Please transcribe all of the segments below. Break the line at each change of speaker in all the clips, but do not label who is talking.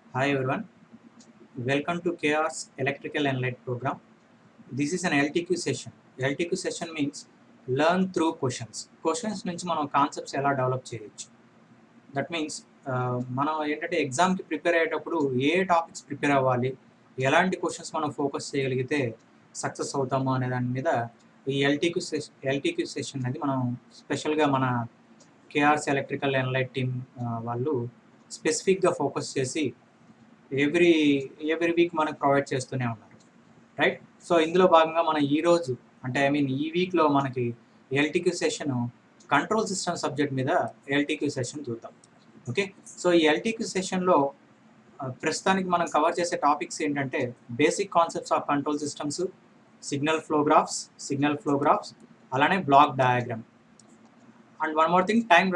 Hi everyone, welcome to KR's Electrical and Light program. This is an LTQ session. LTQ session means learn through questions. Questions నుంచి మనం concepts ఎలా develop చేయొచ్చు. That means మనం ఏంటంటే ఎగ్జామ్కి prepare అయ్యేటప్పుడు ఏ topics prepare అవ్వాలి, ఎలాంటి క్వశ్చన్స్ మనం ఫోకస్ చేయగలిగితే సక్సెస్ అవుతాము అనే దాని మీద ఈ ఎల్టీక్యూ సెషన్ అనేది మనం స్పెషల్గా మన KR's electrical and light team వాళ్ళు స్పెసిఫిక్గా ఫోకస్ చేసి ఎవ్రీ వీక్ మనకు ప్రొవైడ్ చేస్తూనే ఉన్నారు, రైట్? సో ఇందులో భాగంగా మనం ఈరోజు అంటే ఈ వీక్లో మనకి LTQ session control system subject మీద ఎల్టీక్యూ సెషన్ చూద్దాం. ఓకే, సో ఈ ఎల్టీక్యూ సెషన్లో ప్రస్తుతానికి మనం కవర్ చేసే టాపిక్స్ ఏంటంటే basic concepts of control systems, signal flow graphs, అలానే block diagram, and one more thing time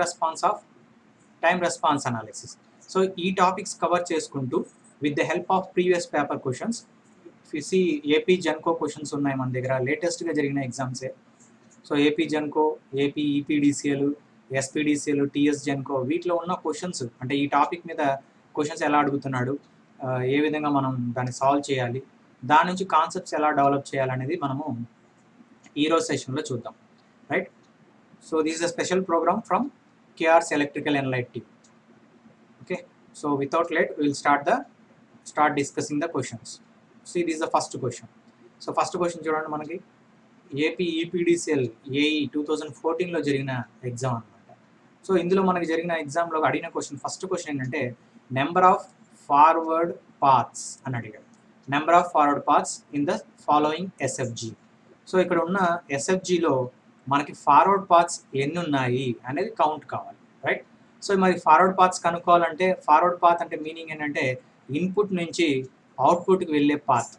response analysis. So ఈ టాపిక్స్ కవర్ చేసుకుంటూ with the help of previous paper questions, ఫిసి ఏపీ జెన్కో క్వశ్చన్స్ ఉన్నాయి మన దగ్గర, లేటెస్ట్గా జరిగిన ఎగ్జామ్సే. So AP GENCO, AP EPDCL, SPDCL, TS GENCO, వీటిలో ఉన్న క్వశ్చన్స్ అంటే ఈ టాపిక్ మీద క్వశ్చన్స్ ఎలా అడుగుతున్నాడు, ఏ విధంగా మనం దాన్ని సాల్వ్ చేయాలి, దాని నుంచి కాన్సెప్ట్స్ ఎలా డెవలప్ చేయాలనేది మనము ఈరోజు సెషన్లో చూద్దాం, right? So this is a special program from KR's electrical and light team. Okay, so without late we will start discussing the questions. See, this is the first question. So first question చూడండి, మనకి AP EPDCL AE 2014లో జరిగిన exam అనమాట. So ఇందులో మనకి జరిగిన ఎగ్జామ్లో అడిగిన first question ఏంటంటే నెంబర్ ఆఫ్ ఫార్వర్డ్ పాత్స్ అని అడిగాడు. Number of forward paths in the following SFG. So ఇక్కడ ఉన్న ఎస్ఎఫ్జీలో మనకి ఫార్వర్డ్ పాత్స్ ఎన్ని ఉన్నాయి అనేది కౌంట్ కావాలి, రైట్? సో మరి ఫార్వర్డ్ పాత్స్ కనుక్కోవాలంటే ఫార్వర్డ్ పాత్ అంటే మీనింగ్ ఏంటంటే ఇన్పుట్ నుంచి అవుట్పుట్కి వెళ్ళే పాత్,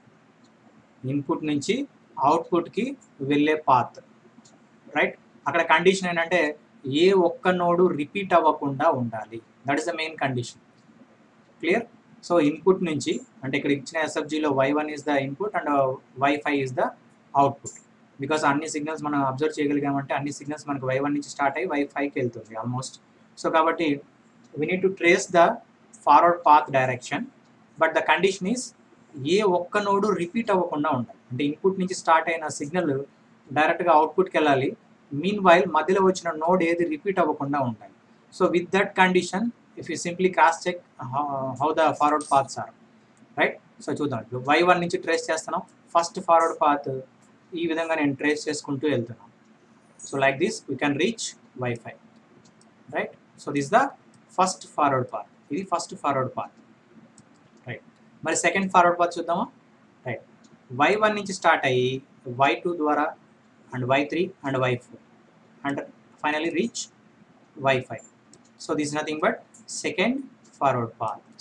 రైట్? అక్కడ కండిషన్ ఏంటంటే ఏ ఒక్క నోడు రిపీట్ అవ్వకుండా ఉండాలి. That is the main condition. Clear? So input నుంచి అంటే ఇక్కడ ఇచ్చిన ఎస్ఎఫ్జీలో y1 is the input and y5 is the output. Because అన్ని సిగ్నల్స్ మనం అబ్జర్వ్ చేయగలిగామంటే అన్ని సిగ్నల్స్ మనకు y1 నుంచి స్టార్ట్ అయ్యి y5కి వెళ్తుంది ఆల్మోస్ట్. సో కాబట్టి we need to trace the forward path direction, but the condition is ఏ ఒక్క నోడు రిపీట్ అవ్వకుండా ఉండాలి. అంటే ఇన్పుట్ నుంచి స్టార్ట్ అయిన సిగ్నల్ డైరెక్ట్గా అవుట్పుట్కి వెళ్ళాలి. మీన్ వైల్ మధ్యలో వచ్చిన నోడ్ ఏది రిపీట్ అవ్వకుండా ఉండాలి. So with that condition if you simply cross check how the forward paths are, right? So చూద్దాం. y1 నుంచి ట్రేస్ చేస్తున్నాం. ఫస్ట్ ఫార్వర్డ్ పాత్ ఈ విధంగా నేను ట్రేస్ చేసుకుంటూ వెళ్తున్నాను. So like this we can reach y5, right? So this the first forward path. ఇది first forward path, right? మరి సెకండ్ ఫార్వర్డ్ పాత్ చూద్దామా, రైట్? y1 నుంచి స్టార్ట్ అయ్యి y2 ద్వారా and y3 and y4 and finally reach y5. So this nothing but second forward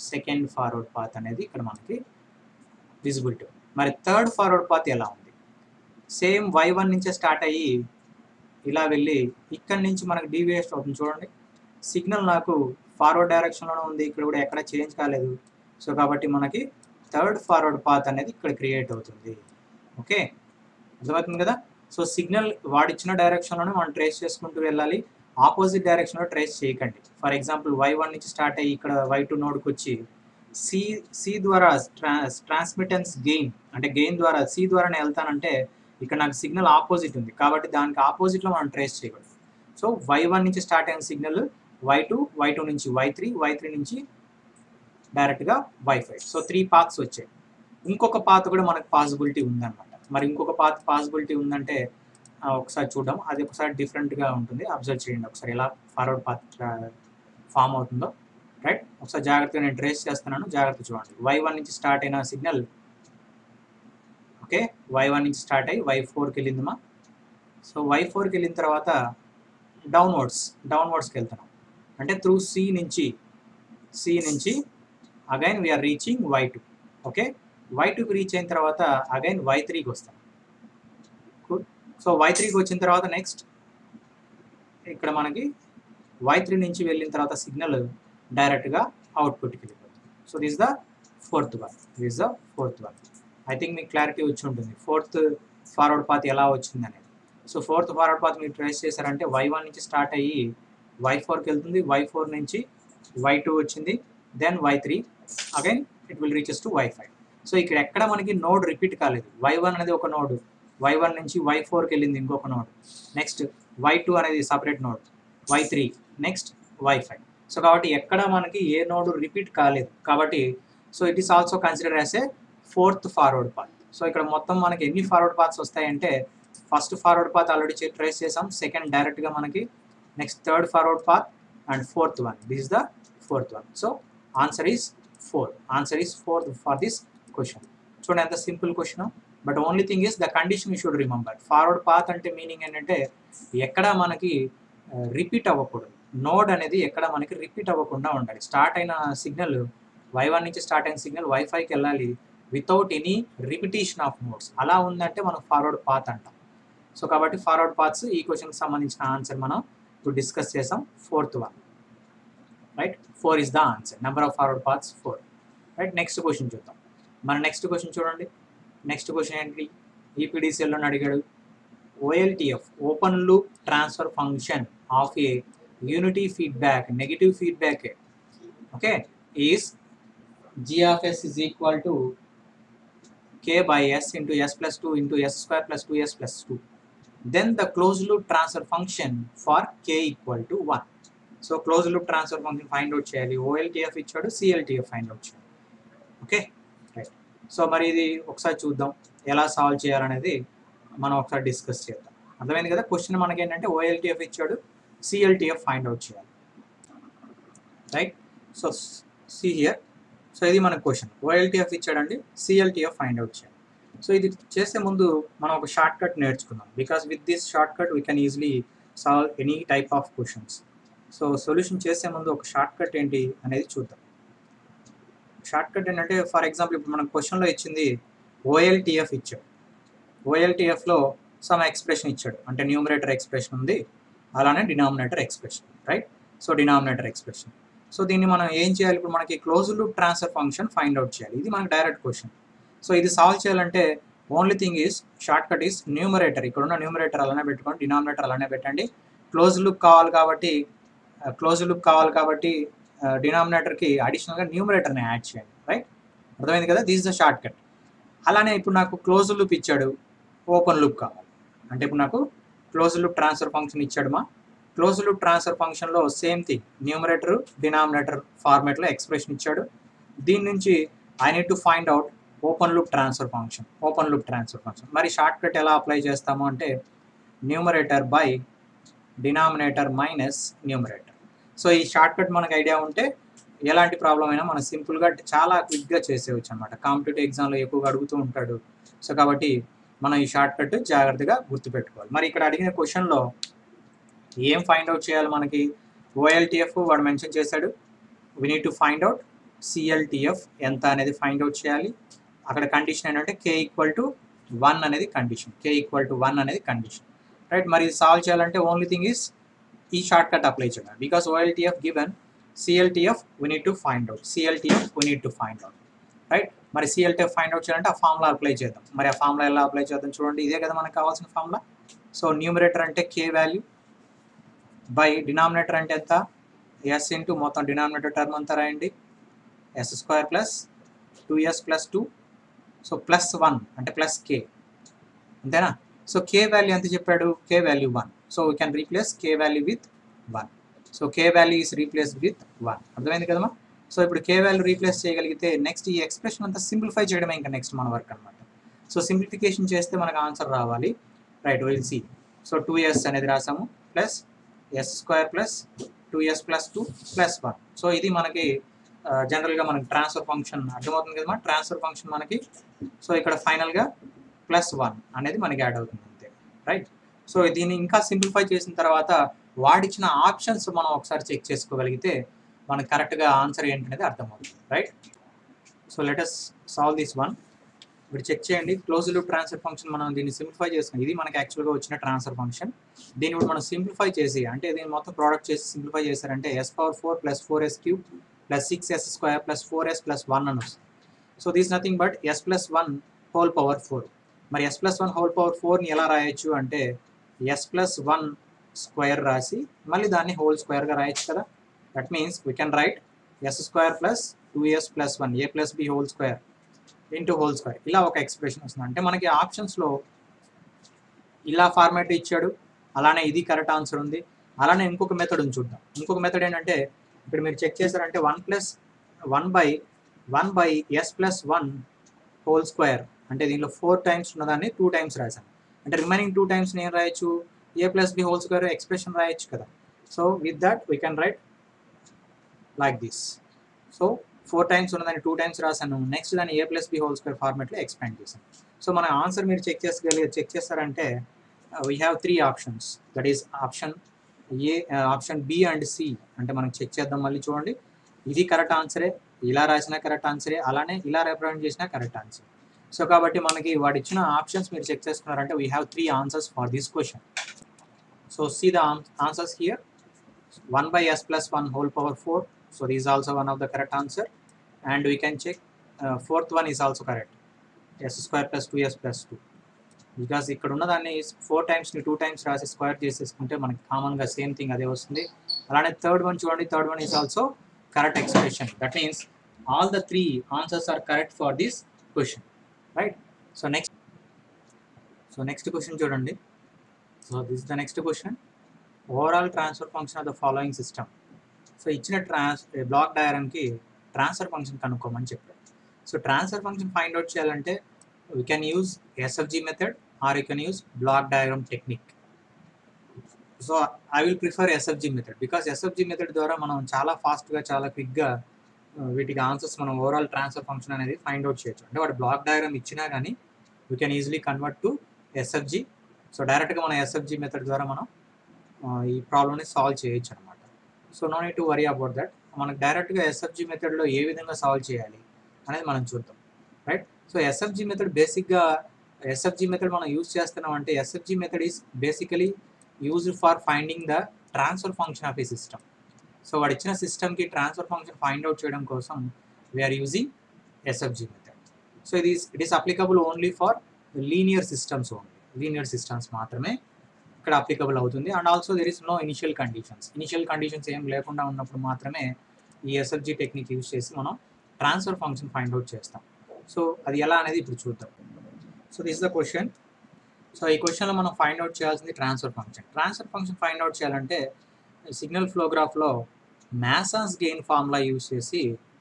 path అనేది ఇక్కడ మనకి visibility. మరి థర్డ్ ఫార్వర్డ్ పాత్ ఎలా ఉంది? సేమ్ y1 నుంచే స్టార్ట్ అయ్యి ఇలా వెళ్ళి ఇక్కడి నుంచి మనకు డీవియేషన్ అవుతుంది. చూడండి, సిగ్నల్ నాకు ఫార్వర్డ్ డైరెక్షన్లోనే ఉంది, ఇక్కడ కూడా ఎక్కడ చేంజ్ కాలేదు. సో కాబట్టి మనకి థర్డ్ ఫార్వర్డ్ పాత్ అనేది ఇక్కడ క్రియేట్ అవుతుంది. ఓకే, అర్థమవుతుంది కదా? సో సిగ్నల్ వాడిచ్చిన డైరెక్షన్లోనే మనం ట్రేస్ చేసుకుంటూ వెళ్ళాలి, ఆపోజిట్ డైరెక్షన్లో ట్రేస్ చేయకండి. ఫర్ ఎగ్జాంపుల్ y1 నుంచి స్టార్ట్ అయ్యి ఇక్కడ y2 నోడ్కి వచ్చి సి ద్వారా ట్రాన్స్మిటెన్స్ గెయిన్ అంటే గెయిన్ ద్వారా సి ద్వారానే వెళ్తానంటే ఇక్కడ నాకు సిగ్నల్ ఆపోజిట్ ఉంది కాబట్టి దానికి ఆపోజిట్లో మనం ట్రేస్ చేయకూడదు. సో y1 నుంచి స్టార్ట్ అయిన సిగ్నల్ y2 నుంచి y3 నుంచి డైరెక్ట్గా y5. సో 3 పాత్స్ వచ్చాయి. ఇంకొక పాత్ కూడా మనకు పాసిబిలిటీ ఉందన్నమాట. మరి ఇంకొక పాత్ పాసిబిలిటీ ఉందంటే ఒకసారి చూద్దాం. అది ఒకసారి డిఫరెంట్గా ఉంటుంది, అబ్జర్వ్ చేయండి ఒకసారి ఎలా ఫార్వర్డ్ పాత్ ఫామ్ అవుతుందో, రైట్? ఒకసారి జాగ్రత్తగా నేను ట్రేస్ చేస్తున్నాను, జాగ్రత్త చూడండి. y1 నుంచి స్టార్ట్ అయిన సిగ్నల్, ఓకే, y1 నుంచి స్టార్ట్ అయ్యి y4కి వెళ్ళిందమ్మా. సో y4కి వెళ్ళిన తర్వాత డౌన్వర్డ్స్కి వెళ్తున్నాం. అంటే త్రూ సి నుంచి again we are reaching y2. Okay, y2కి రీచ్ అయిన తర్వాత అగైన్ y3కి వస్తాం. గుడ్. సో y3కి వచ్చిన తర్వాత నెక్స్ట్ ఇక్కడ మనకి y3 నుంచి వెళ్ళిన తర్వాత సిగ్నల్ డైరెక్ట్గా అవుట్పుట్కి వెళ్ళిపోతుంది. So this the fourth one. I think మీకు క్లారిటీ వచ్చి ఉంటుంది ఫోర్త్ ఫార్వర్డ్ పాత్ ఎలా వచ్చింది అనేది. సో ఫోర్త్ ఫార్వర్డ్ పాత్ మీరు ట్రేస్ చేశారంటే y1 నుంచి స్టార్ట్ అయ్యి y4కి వెళ్తుంది, y4 నుంచి y2 వచ్చింది, then y3, again it will reaches to y5. So ఇక్కడ ఎక్కడ మనకి నోడ్ రిపీట్ కాలేదు. y1 అనేది ఒక నోడ్, y1 నుంచి y4కి వెళ్ళింది ఇంకొక నోడ్, నెక్స్ట్ y2 అనేది separate node, y3, next y5. So కాబట్టి ఎక్కడ మనకి ఏ నోడ్ రిపీట్ కాలేదు కాబట్టి so it is also consider as a fourth forward path. So ఇక్కడ మొత్తం మనకి ఎన్ని ఫార్వర్డ్ పాత్స్ వస్తాయంటే first forward path already trace చేసాం, సెకండ్ డైరెక్ట్గా మనకి, next third forward path and fourth one, this is the fourth one. So answer is 4. Answer is 4 for this question. చూడండి ఎంత simple question. But only thing is the condition you should remember. Forward path అంటే meaning ఏంటంటే ఎక్కడ మనకి repeat అవ్వకూడదు, node అనేది ఎక్కడ మనకి రిపీట్ అవ్వకుండా ఉండాలి. స్టార్ట్ అయిన సిగ్నల్ y1 నుంచి స్టార్ట్ అయిన సిగ్నల్ y5కి వెళ్ళాలి without any repetition of nodes. అలా ఉందంటే మనం ఫార్వర్డ్ పాత్ అంటాం. సో కాబట్టి ఫార్వర్డ్ పాత్స్ ఈ క్వశ్చన్కి సంబంధించిన ఆన్సర్ మనం ఇప్పుడు డిస్కస్ చేసాం, 4th one. Right, 4 is the answer. Number of forward paths 4. Right, next question చూద్దాం. మన నెక్స్ట్ క్వశ్చన్ చూడండి. నెక్స్ట్ క్వశ్చన్ ఏంటి, ఈపీడీసీఎల్లో అడిగాడు OLTF open loop transfer function of a unity feedback negative feedback okay is g of s is equal to k by s into s plus 2 into s square plus 2s plus 2. Then the closed loop transfer function for k equal to 1. So closed loop transfer function find out చేయాలి. OLTF ఇచ్చాడు, CLTF find out చేయాలి. Okay right. So మరి ఇది ఒకసారి చూద్దాం ఎలా solve చేయాలనేది మనం ఒకసారి డిస్కస్ చేద్దాం. అర్థమైంది కదా. క్వశ్చన్ మనకి ఏంటంటే OLTF ఇచ్చాడు, CLTF ఫైండ్ అవుట్ చేయాలి. Right, so see here. So ఇది మన క్వశ్చన్, OLTF ఇచ్చాడండి, CLTF ఫైండ్ అవుట్ చేయాలి. సో ఇది చేసే ముందు మనం ఒక షార్ట్ కట్ నేర్చుకుందాం. Because with this short cut we can easily solve any type of questions. So solution చేసే ముందు ఒక షార్ట్ కట్ ఏంటి అనేది చూద్దాం. షార్ట్ కట్ ఏంటంటే ఫర్ ఎగ్జాంపుల్ ఇప్పుడు మన క్వశ్చన్లో ఇచ్చింది OLTF ఇచ్చాడు, OLTFలో సమ్ ఎక్స్ప్రెషన్ ఇచ్చాడు, అంటే న్యూమరేటర్ ఎక్స్ప్రెషన్ ఉంది, అలానే denominator expression. Right, so denominator expression. So దీన్ని మనం ఏం చేయాలి, ఇప్పుడు మనకి closed loop transfer function find out చేయాలి. ఇది మనకి డైరెక్ట్ క్వశ్చన్. సో ఇది సాల్వ్ చేయాలంటే only thing is short cut is numerator, ఇక్కడ ఉన్న న్యూమరేటర్ అలానే పెట్టుకోండి, డినామినేటర్ అలానే పెట్టండి. క్లోజ్ లూప్ కావాలి కాబట్టి డినామినేటర్కి అడిషనల్గా న్యూమరేటర్ని యాడ్ చేయండి. రైట్, అర్థమైంది కదా. This is the short cut. అలానే ఇప్పుడు నాకు క్లోజ్ లూప్ ఇచ్చాడు, ఓపెన్ లూప్ కావాలి అంటే ఇప్పుడు నాకు క్లోజ్ లూప్ ట్రాన్స్ఫర్ ఫంక్షన్ ఇచ్చాడు. మా క్లోజ్ లూప్ ట్రాన్స్ఫర్ ఫంక్షన్లో సేమ్ థింగ్, న్యూమరేటర్ డినామినేటర్ ఫార్మేట్లో ఎక్స్ప్రెషన్ ఇచ్చాడు. దీని నుంచి I need to find out open loop transfer function. మరి షార్ట్ కట్ ఎలా అప్లై చేస్తాము అంటే numerator by denominator minus numerator. So ఈ షార్ట్ కట్ మనకు ఐడియా ఉంటే ఎలాంటి ప్రాబ్లం అయినా మనం సింపుల్గా చాలా క్విక్గా చేసేవచ్చు అనమాట. కాంపిటేటివ్ ఎగ్జామ్లో ఎక్కువగా అడుగుతూ ఉంటాడు. సో కాబట్టి మనం ఈ షార్ట్ కట్ జాగ్రత్తగా గుర్తుపెట్టుకోవాలి. మరి ఇక్కడ అడిగిన క్వశ్చన్లో ఏం ఫైండ్ అవుట్ చేయాలి, మనకి OLTF వాడు మెన్షన్ చేశాడు, we need to find out CLTF ఎంత అనేది ఫైండ్ అవుట్ చేయాలి. అక్కడ కండిషన్ ఏంటంటే k ఈక్వల్ టు 1 అనేది కండిషన్. రైట్, మరి సాల్వ్ చేయాలంటే ఓన్లీ థింగ్ ఈస్ ఈ షార్ట్ కట్ అప్లై చేయాలి. Because OLTF given, CLTF we need to find out. Right, మరి CLTF ఫైండ్ అవుట్ చేయాలంటే ఆ ఫార్ములా అప్లై చేద్దాం. మరి ఆ ఫార్ములా ఎలా అప్లై చేద్దాం చూడండి, ఇదే కదా మనకు కావాల్సిన ఫార్ములా. సో న్యూమరేటర్ అంటే k వాల్యూ బై డినామినేటర్ అంటే ఎంత, s ఇంటూ మొత్తం డినామినేటర్ టర్మ్ అంతా రాయండి, s square plus 2s plus 2, so plus 1 అంటే ప్లస్ k, అంతేనా. సో k వాల్యూ ఎంత చెప్పాడు, k value 1. So we can replace k value with 1. So k value is replace with 1. అర్థమైంది కదమ్మా. So ఇప్పుడు k వాల్యూ రీప్లేస్ చేయగలిగితే next ఈ expression అంతా సింప్లిఫై చేయడమే ఇంకా నెక్స్ట్ మన వర్క్ అనమాట. సో సింప్లిఫికేషన్ చేస్తే మనకు ఆన్సర్ రావాలి. Right, will see. So 2s అనేది రాసాము plus s square plus 2s plus 2 plus 1. So ఇది మనకి జనరల్గా మనకి ట్రాన్స్ఫర్ ఫంక్షన్ అర్థమవుతుంది కదమ్మా. ట్రాన్స్ఫర్ ఫంక్షన్ మనకి సో ఇక్కడ ఫైనల్గా ప్లస్ 1 అనేది మనకి యాడ్ అవుతుంది అంతే. రైట్, సో దీన్ని ఇంకా సింప్లిఫై చేసిన తర్వాత వాడిచ్చిన ఆప్షన్స్ మనం ఒకసారి చెక్ చేసుకోగలిగితే మనకు కరెక్ట్గా ఆన్సర్ ఏంటనేది అర్థమవుతుంది. Right, so let us solve this one. ఇప్పుడు చెక్ చేయండి, క్లోజ్ లూప్ ట్రాన్స్ఫర్ ఫంక్షన్ మనం దీన్ని సింప్లిఫై చేసుకుని, ఇది మనకి యాక్చువల్గా వచ్చిన ట్రాన్స్ఫర్ ఫంక్షన్. దీన్ని ఇప్పుడు మనం సింప్లిఫై చేసి, అంటే దీన్ని మొత్తం ప్రోడక్ట్ చేసి సింప్లిఫై చేశారంటే s⁴ plus 4s cube plus 6s square plus 4s plus 1 అని వస్తుంది. So this nothing but s plus 1 whole power 4. మరి s ప్లస్ 1 హోల్ పవర్ 4ని ఎలా రాయొచ్చు అంటే s ప్లస్ 1 స్క్వేర్ రాసి మళ్ళీ దాన్ని హోల్ స్క్వేర్గా రాయొచ్చు కదా. That means we can write S square plus 2s plus 1 a plus B whole square into whole square ఇలా ఒక ఎక్స్ప్రెషన్ వస్తుంది. అంటే మనకి ఆప్షన్స్లో ఇలా ఫార్మాట్ ఇచ్చాడు, అలానే ఇది కరెక్ట్ ఆన్సర్ ఉంది. అలానే ఇంకొక మెథడ్ ఉంది చూద్దాం. ఇంకొక మెథడ్ ఏంటంటే ఇక్కడ మీరు చెక్ చేశారంటే 1 by yes plus 1 whole square అంటే దీనిలో 4 టైమ్స్ ఉన్నదాన్ని 2 టైమ్స్ రాశాను. అంటే రిమైనింగ్ 2 టైమ్స్ నేను రాయొచ్చు a plus B whole square expression రాయొచ్చు కదా. So with that we can write like this. So 4 times ఉన్నదాన్ని 2 టైమ్స్ రాశాను. నెక్స్ట్ దాన్ని a plus B whole square ఫార్మాట్లో ఎక్స్పాండ్ చేశాను. సో మన ఆన్సర్ మీరు చెక్ చేస్తారంటే we have 3 options. That is option A, option B and C. అంటే మనం చెక్ చేద్దాం మళ్ళీ చూడండి. ఇది కరెక్ట్ ఆన్సరే, ఇలా రాసినా కరెక్ట్ ఆన్సరే, అలానే ఇలా రిప్రజెంట్ చేసినా కరెక్ట్ ఆన్సర్. సో కాబట్టి మనకి వాడు ఇచ్చిన ఆప్షన్స్ మీరు చెక్ చేసుకున్నారంటే we have 3 answers for this question. So see the answers here. 1 by s plus 1 whole power 4. So this is also one of the correct answer. And we can check fourth one is also correct. S square plus 2s plus 2. Because ఇక్కడ ఉన్నదాన్ని 4 times ని 2 times రాసి square చేసేసుకుంటే మనకి కామన్గా same thing అదే వస్తుంది. అలానే థర్డ్ వన్ చూడండి, third one is also correct expression. That means all the 3 answers are correct for this question, right? So next question చూడండి. So this is the next question. Overall transfer function of the following system. So ఇచ్చిన block డయాగ్రామ్కి transfer function కనుక్కోమని చెప్పారు. So transfer function find out చేయాలంటే we can use SFG method or you can use block diagram technique. So I will prefer SFG method because SFG method ద్వారా మనం చాలా ఫాస్ట్గా చాలా క్విక్గా వీటికి ఆన్సర్స్ మనం ఓవరాల్ ట్రాన్స్ఫర్ ఫంక్షన్ అనేది ఫైండ్ అవుట్ చేయొచ్చు. అంటే వాడు బ్లాక్ డయాగ్రామ్ ఇచ్చినా కానీ we can easily convert to SFG. So డైరెక్ట్గా మన ఎస్ఎఫ్జి మెథడ్ ద్వారా మనం ఈ ప్రాబ్లమ్ని సాల్వ్ చేయొచ్చు అనమాట. So no need to worry about that. మనకు డైరెక్ట్గా ఎస్ఎఫ్జి మెథడ్లో ఏ విధంగా సాల్వ్ చేయాలి అనేది మనం చూద్దాం, రైట్? సో ఎస్ఎఫ్జి మెథడ్ బేసిక్గా ఎస్ఎఫ్జి మెథడ్ మనం యూజ్ చేస్తున్నాం అంటే SFG method is basically used for finding the transfer function of a system. So వాడు ఇచ్చిన సిస్టమ్కి ట్రాన్స్ఫర్ ఫంక్షన్ ఫైండ్ అవుట్ చేయడం కోసం we're using SFG method. So it is applicable only for linear systems. Linear systems మాత్రమే ఇక్కడ applicable అవుతుంది. And also there is no initial conditions ఏం లేకుండా ఉన్నప్పుడు మాత్రమే ఈ ఎస్ఎఫ్జి టెక్నిక్ యూజ్ చేసి మనం ట్రాన్స్ఫర్ ఫంక్షన్ ఫైండ్ అవుట్ చేస్తాం. సో అది ఎలా అనేది ఇప్పుడు చూద్దాం. So this the question. So ఈ క్వశ్చన్లో మనం ఫైండ్ అవుట్ చేయాల్సింది ట్రాన్స్ఫర్ ఫంక్షన్ ఫైండ్ అవుట్ చేయాలంటే సిగ్నల్ ఫ్లో గ్రాఫ్లో మ్యాసాన్స్ గెయిన్ ఫార్ములా యూజ్ చేసి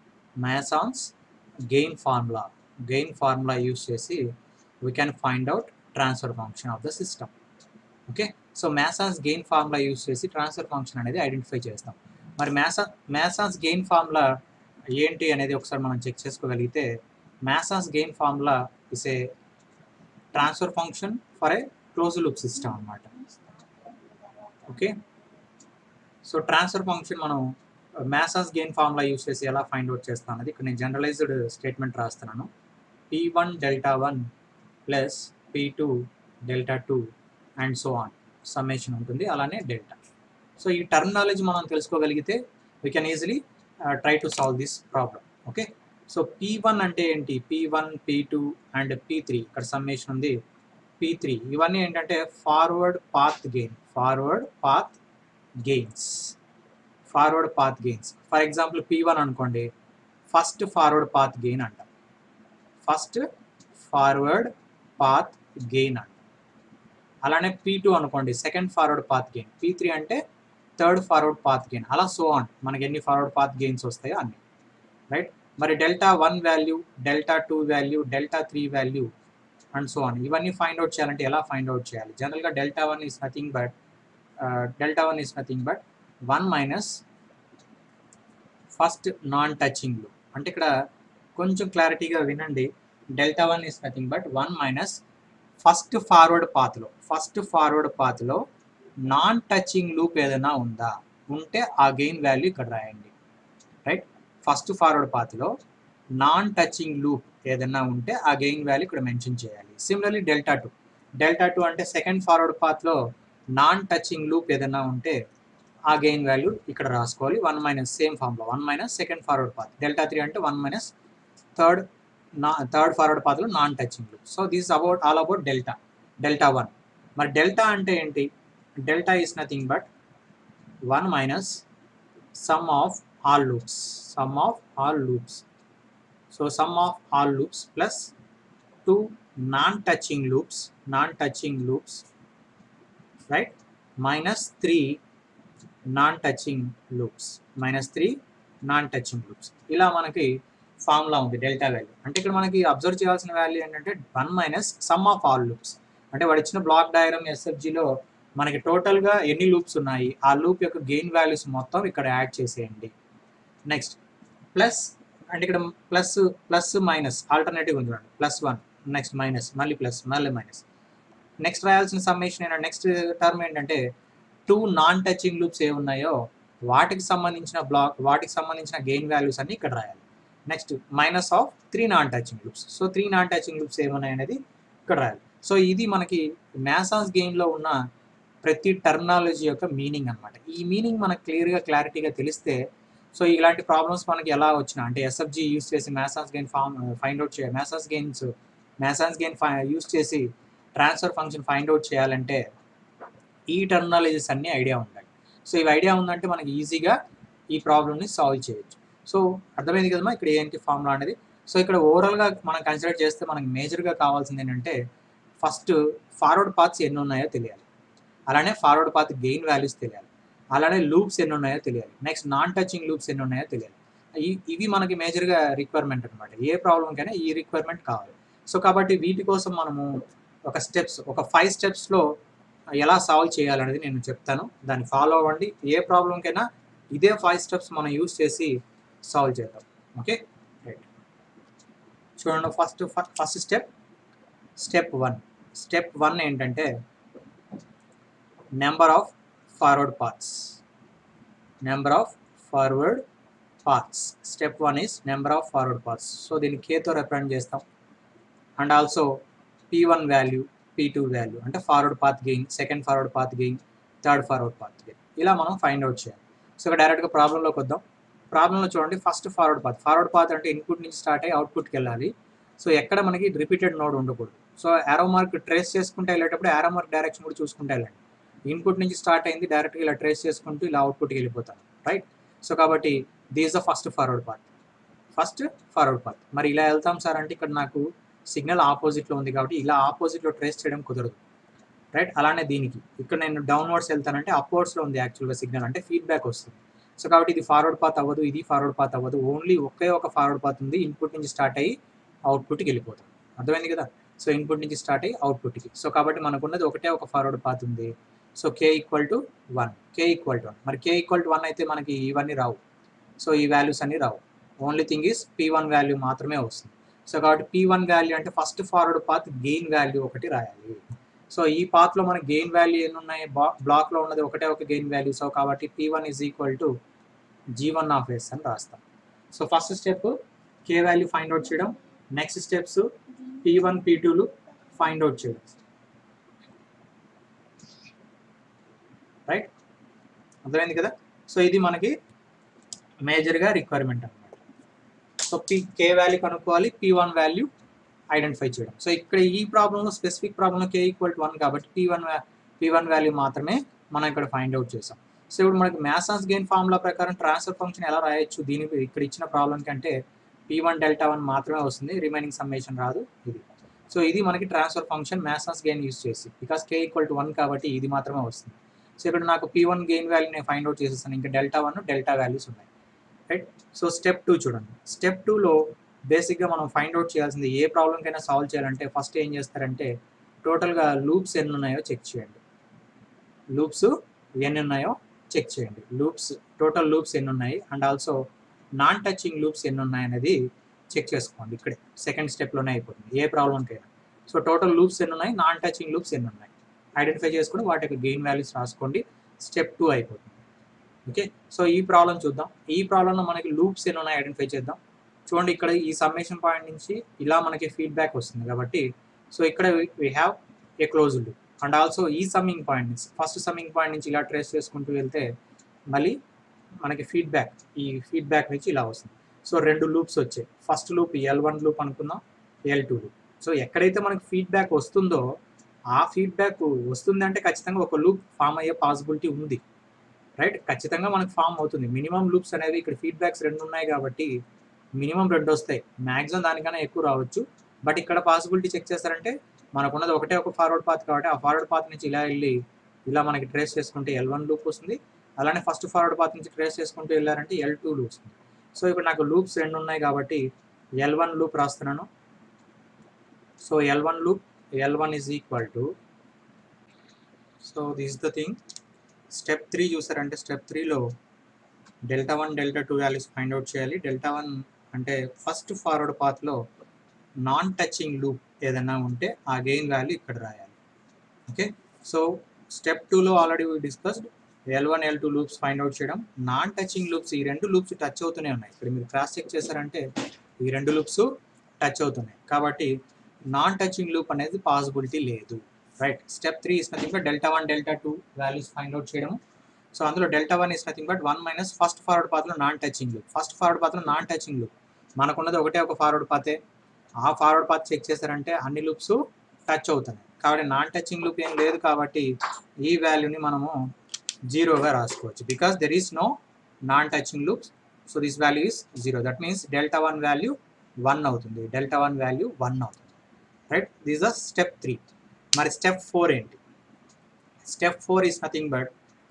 గెయిన్ ఫార్ములా యూజ్ చేసి we can find out transfer function of the system. Okay, so Mason's gain formula use చేసి transfer function అనేది identify చేస్తాం. మరి Mason's gain formula ఏంటి అనేది ఒకసారి మనం చెక్ చేసుకోగలిగితే Mason's gain formula is a transfer function for a close loop system అన్నమాట. ఓకే, సో ట్రాన్స్ఫర్ ఫంక్షన్ మనం మ్యాసాన్స్ గెయిన్ ఫార్ములా యూజ్ చేసి ఎలా ఫైండ్ అవుట్ చేస్తాం అనేది ఇక్కడ నేను జనరలైజ్డ్ స్టేట్మెంట్ రాస్తున్నాను. P1 delta 1 plus P2 delta 2 and so on summation ఉంటుంది, అలానే డెల్టా. సో ఈ టర్మినాలజీ మనం తెలుసుకోగలిగితే we can easily try to solve this problem. Okay, so P1 అంటే ఏంటి? P1, P2 అండ్ P3 ఇక్కడ సమ్మేషన్ ఉంది P3. ఇవన్నీ ఏంటంటే forward path gains. For example P1 అనుకోండి, ఫస్ట్ ఫార్వర్డ్ పాత్ గెయిన్ అంటాం. అలానే P2 అనుకోండి, second forward path gain. P3 అంటే థర్డ్ ఫార్వర్డ్ పాత్ గెయిన్. అలా సో ఆన్ మనకి ఎన్ని ఫార్వర్డ్ పాత్ గెయిన్స్ వస్తాయో అన్ని, రైట్? మరి delta 1 value, delta 2 value, delta 3 value and so on ఇవన్నీ ఫైండ్ అవుట్ చేయాలంటే ఎలా ఫైండ్ అవుట్ చేయాలి? జనరల్గా delta 1 is nothing but 1 minus first non touching loop. అంటే ఇక్కడ కొంచెం క్లారిటీగా వినండి. Delta 1 is nothing but 1 minus first forward పాత్లో నాన్ టచింగ్ లూప్ ఏదైనా ఉంటే ఆ గెయిన్ వాల్యూ ఇక్కడ రాయండి, రైట్? ఫస్ట్ ఫార్వర్డ్ పాత్లో నాన్ టచింగ్ లూప్ ఏదైనా ఉంటే ఆ గెయిన్ వాల్యూ ఇక్కడ మెన్షన్ చేయాలి. సిమిలర్లీ డెల్టా 2 అంటే సెకండ్ ఫార్వర్డ్ పాత్లో నాన్ టచింగ్ లూప్ ఏదైనా ఉంటే ఆ గెయిన్ వాల్యూ ఇక్కడ రాసుకోవాలి. 1 minus same formula 1 minus second forward path. Delta 3 అంటే 1 మైనస్ థర్డ్ ఫార్వర్డ్ పాత్లో non touching loop. So this all about delta 1. మరి డెల్టా అంటే ఏంటి? Delta is nothing but 1 minus sum of all loops, sum of all loops. So sum of all loops plus 2 non-touching loops, right, minus 3 non-touching loops, ఇలా మనకి formula ఉంది delta value. అంటే ఇక్కడ మనకి observe చేయాల్సిన వాల్యూ ఏంటంటే 1 minus sum of all loops. అంటే వాడు ఇచ్చిన బ్లాక్ డయాగ్రామ్ ఎస్ఎఫ్జిలో మనకి టోటల్గా ఎన్ని లూప్స్ ఉన్నాయి, ఆ లూప్ యొక్క గెయిన్ వాల్యూస్ మొత్తం ఇక్కడ యాడ్ చేసేయండి. నెక్స్ట్ ప్లస్, అంటే ఇక్కడ ప్లస్ మైనస్ ఆల్టర్నేటివ్ ఉంది చూడండి, +1, నెక్స్ట్ మైనస్, మళ్ళీ ప్లస్, మళ్ళీ మైనస్. నెక్స్ట్ రాయాల్సిన సమ్మేషన్ ఏంటంటే నెక్స్ట్ టర్మ్ ఏంటంటే 2 నాన్ టచింగ్ లూప్స్ ఏ ఉన్నాయో వాటికి సంబంధించిన గెయిన్ వాల్యూస్ అన్ని ఇక్కడ రాయాలి. Next minus of 3 non touching loops. So 3 non touching loops ఏమున్నాయి అనేది ఇక్కడ రాయాలి. సో ఇది మనకి మ్యాసాన్స్ గెయిన్లో ఉన్న ప్రతి టర్మినాలజీ యొక్క మీనింగ్ అనమాట. ఈ మీనింగ్ మనకు క్లారిటీగా తెలిస్తే సో ఇలాంటి ప్రాబ్లమ్స్ మనకి ఎలా వచ్చినా, అంటే ఎస్ఎఫ్జి యూస్ చేసి మ్యాసాన్స్ గెయిన్ ఫైండ్ అవుట్ చేయాలి, మ్యాసాన్స్ గెయిన్ యూస్ చేసి ట్రాన్స్ఫర్ ఫంక్షన్ ఫైండ్ అవుట్ చేయాలంటే ఈ టర్మినాలజీస్ అన్ని ఐడియా ఉండాలి. సో ఇవి ఐడియా ఉందంటే మనకి ఈజీగా ఈ ప్రాబ్లమ్ని సాల్వ్ చేయొచ్చు. సో అర్థమైంది కదమ్మా ఇక్కడ ఏంటి ఫార్ములా అనేది. సో ఇక్కడ ఓవరాల్గా మనం కన్సిడర్ చేస్తే మనకి మేజర్గా కావాల్సింది ఏంటంటే ఫస్ట్ ఫార్వర్డ్ పాత్స్ ఎన్ని ఉన్నాయో తెలియాలి, అలానే ఫార్వర్డ్ పాత్ గెయిన్ వాల్యూస్ తెలియాలి, అలానే లూప్స్ ఎన్ని ఉన్నాయో తెలియాలి, నెక్స్ట్ నాన్ టచింగ్ లూప్స్ ఎన్ని ఉన్నాయో తెలియాలి. ఇవి మనకి మేజర్గా రిక్వైర్మెంట్ అనమాట. ఏ ప్రాబ్లంకైనా ఈ రిక్వైర్మెంట్ కావాలి. సో కాబట్టి వీటి కోసం మనము ఒక 5 స్టెప్స్లో ఎలా సాల్వ్ చేయాలనేది నేను చెప్తాను, దాన్ని ఫాలో అవ్వండి. ఏ ప్రాబ్లంకైనా ఇదే 5 స్టెప్స్ మనం యూస్ చేసి సాల్వ్ చేద్దాం. ఓకే రైట్, చూడండి. First step 1. స్టెప్ 1 ఏంటంటే number of forward paths. Step 1 is number of forward paths. So దీన్ని కేతో రిప్రజెంట్ చేస్తాం. And also P1 value, P2 value అంటే forward path gain, second forward path gain, third forward path gain, ఇలా మనం find out చేయాలి. So ఇక్కడ డైరెక్ట్గా ప్రాబ్లంలోకి వద్దాం. ప్రాబ్లంలో చూడండి, ఫస్ట్ ఫార్వర్డ్ పాత్ అంటే ఇన్పుట్ నుంచి స్టార్ట్ అయ్యి అవుట్పుట్కి వెళ్ళాలి. సో ఎక్కడ మనకి రిపీటెడ్ నోడ్ ఉండకూడదు. సో యారో మార్క్ ట్రేస్ చేసుకుంటే వెళ్ళేటప్పుడు యారో మార్క్ డైరెక్షన్ కూడా చూసుకుంటే వెళ్ళండి. ఇన్పుట్ నుంచి స్టార్ట్ అయింది, డైరెక్ట్గా ఇలా ట్రేస్ చేసుకుంటూ ఇలా అవుట్పుట్కి వెళ్ళిపోతాం, రైట్. సో కాబట్టి this the first forward path. మరి ఇలా వెళ్తాం సార్ అంటే ఇక్కడ నాకు సిగ్నల్ ఆపోజిట్లో ఉంది కాబట్టి ఇలా ఆపోజిట్లో ట్రేస్ చేయడం కుదరదు, రైట్. అలానే దీనికి ఇక్కడ నేను డౌన్వర్డ్స్ వెళ్తానంటే అప్వర్డ్స్లో ఉంది యాక్చువల్గా సిగ్నల్, అంటే ఫీడ్బ్యాక్ వస్తుంది. సో కాబట్టి ఇది ఫార్వర్డ్ పాత్ అవ్వదు, ఇది ఫార్వర్డ్ పాత్ అవ్వదు, ఓన్లీ ఒక ఫార్వర్డ్ పాత్ ఉంది, ఇన్పుట్ నుంచి స్టార్ట్ అయ్యి అవుట్పుట్కి వెళ్ళిపోతాం. అర్థమైంది కదా. సో ఇన్పుట్ నుంచి స్టార్ట్ అయ్యి అవుట్పుట్కి. సో కాబట్టి మనకున్నది ఒక ఫార్వర్డ్ పాత్ ఉంది. So k = 1. మరి k = 1 అయితే మనకి ఇవన్నీ రావు. సో ఈ వాల్యూస్ అన్నీ రావు. Only thing is P1 value మాత్రమే వస్తుంది. సో కాబట్టి P1 వాల్యూ అంటే first forward path gain value ఒకటి రాయాలి. సో ఈ పాత్లో మనకి గెయిన్ వాల్యూ ఎన్ని ఉన్నాయి, బ్లాక్లో ఉన్నది ఒక గెయిన్ వాల్యూ. సో కాబట్టి P1 = G1 అని రాస్తాం. So first step k value find out చేయడం, నెక్స్ట్ స్టెప్స్ P1 P2లు ఫైండ్ అవుట్ చేయడం, రైట్. అర్థమైంది కదా. సో ఇది మనకి మేజర్గా రిక్వైర్మెంట్ అనమాట. సో k వాల్యూ కనుక్కోవాలి, P1 వాల్యూ ఐడెంటిఫై చేయడం. సో ఇక్కడ ఈ ప్రాబ్లంలో స్పెసిఫిక్ ప్రాబ్లంలో k = 1 కాబట్టి P1 వాల్యూ మాత్రమే మనం ఇక్కడ ఫైండ్ అవుట్ చేసాం. సో ఇప్పుడు మనకి మ్యాసాన్స్ గెయిన్ ఫార్ములా ప్రకారం ట్రాన్స్ఫర్ ఫంక్షన్ ఎలా రాయొచ్చు, దీనికి ఇక్కడ ఇచ్చిన ప్రాబ్లం కంటే P1 Δ1 మాత్రమే వస్తుంది, రిమైనింగ్ సమ్మేషన్ రాదు ఇది. సో ఇది మనకి transfer function Mason's gain use చేసి, బికాస్ k = 1 కాబట్టి ఇది మాత్రమే వస్తుంది. సో ఇక్కడ నాకు P1 గెయిన్ వాల్యూ నేను ఫైండ్ అవుట్ చేసేస్తాను, ఇంకా Δ1 డెల్టా వాల్యూస్ ఉన్నాయి, రైట్. సో స్టెప్ 2 చూడండి. స్టెప్ 2లో బేసిక్గా మనం ఫైండ్ అవుట్ చేయాల్సింది, ఏ ప్రాబ్లంకైనా సాల్వ్ చేయాలంటే ఫస్ట్ ఏం చేస్తారంటే టోటల్గా లూప్స్ ఎన్ని ఉన్నాయో చెక్ చేయండి. టోటల్ లూప్స్ ఎన్ని ఉన్నాయి and also non touching loops ఎన్ని ఉన్నాయి అనేది చెక్ చేసుకోండి. ఇక్కడే సెకండ్ స్టెప్లోనే అయిపోతుంది ఏ ప్రాబ్లంకైనా. సో టోటల్ లూప్స్ ఎన్ని ఉన్నాయి, నాన్ టచింగ్ లూప్స్ ఎన్ని ఉన్నాయి ఐడెంటిఫై చేసుకుని వాటి యొక్క గెయిన్ వాల్యూస్ రాసుకోండి. స్టెప్ 2 అయిపోతుంది. ఓకే, సో ఈ ప్రాబ్లం చూద్దాం. ఈ ప్రాబ్లంలో మనకి లూప్స్ ఎన్ని ఉన్నాయి ఐడెంటిఫై చేద్దాం. చూడండి, ఇక్కడ ఈ సమ్మేషన్ పాయింట్ నుంచి ఇలా మనకి ఫీడ్బ్యాక్ వస్తుంది కాబట్టి సో ఇక్కడ we have a close loop and also ఈ సమ్మింగ్ పాయింట్ నుంచి, ఫస్ట్ సమ్మింగ్ పాయింట్ నుంచి ఇలా ట్రేస్ చేసుకుంటూ వెళ్తే మళ్ళీ మనకి ఈ ఫీడ్బ్యాక్ నుంచి ఇలా వస్తుంది. సో 2 లూప్స్ వచ్చాయి. ఫస్ట్ లూప్ L1 లూప్ అనుకుందాం, L2 లూప్. సో ఎక్కడైతే మనకి ఫీడ్బ్యాక్ వస్తుందో ఆ ఫీడ్బ్యాక్ వస్తుంది అంటే ఖచ్చితంగా ఒక లూప్ ఫామ్ అయ్యే పాసిబిలిటీ ఉంది, రైట్. ఖచ్చితంగా మనకు ఫామ్ అవుతుంది. మినిమం లూప్స్ అనేవి ఇక్కడ ఫీడ్బ్యాక్స్ 2 ఉన్నాయి కాబట్టి మినిమం 2 వస్తాయి. మాక్సిమం దానికన్నా ఎక్కువ రావచ్చు. బట్ ఇక్కడ పాసిబిలిటీ చెక్ చేస్తారంటే మనకున్నది ఒకటే ఒక ఫార్వర్డ్ పాత్ కాబట్టి ఆ ఫార్వర్డ్ పాత్ నుంచి ఇలా వెళ్ళి ఇలా మనకి ట్రేస్ చేసుకుంటే L1 లూప్ వస్తుంది. అలానే ఫస్ట్ ఫార్వర్డ్ పాత్ నుంచి ట్రేస్ చేసుకుంటూ వెళ్ళారంటే L2 లూప్ వస్తుంది. సో ఇక్కడ నాకు లూప్స్ 2 ఉన్నాయి కాబట్టి L1 లూప్ రాస్తున్నాను. So L1 loop, L1 is equal to, so this the thing. Step 3 చూసారంటే స్టెప్ 3లో Δ1 Δ2 వాల్యూస్ ఫైండ్ అవుట్ చేయాలి. Δ1 అంటే ఫస్ట్ ఫార్వర్డ్ పాత్లో నాన్ టచింగ్ లూప్ ఏదైనా ఉంటే ఆ గెయిన్ వాల్యూ ఇక్కడ రాయాలి. ఓకే. సో స్టెప్ 2లో already discussed L1 L2 loops find out చేయడం. నాన్ టచింగ్ లూప్స్, ఈ 2 లూప్స్ టచ్ అవుతూనే ఉన్నాయి. ఇక్కడ మీరు క్రాస్ చెక్ చేశారంటే ఈ 2 లూప్స్ టచ్ అవుతున్నాయి కాబట్టి నాన్ టచింగ్ లూప్ అనేది పాసిబిలిటీ లేదు. Right. Step 3 is nothing but Δ1 Δ2 values find out చేయడం. సో అందులో Δ1 is nothing but 1 minus first forward పాత్లో non touching loop. First forward పాత్లో నాన్ టచింగ్ లూప్ మనకున్నది ఒకటే ఒక ఫార్వర్డ్ పాతే. ఆ ఫార్వర్డ్ పాత్ చెక్ చేశారంటే అన్ని లూప్స్ టచ్ అవుతున్నాయి కాబట్టి నాన్ టచింగ్ లూప్ ఏం లేదు కాబట్టి ఈ వాల్యూని మనము 0గా రాసుకోవచ్చు. Because there is no non touching loops. So this value is 0. That means Δ1 value 1 అవుతుంది. Δ1 వాల్యూ 1 అవుతుంది. రైట్. This is step 3. మరి స్టెప్ 4 ఏంటి? Step 4 is nothing but,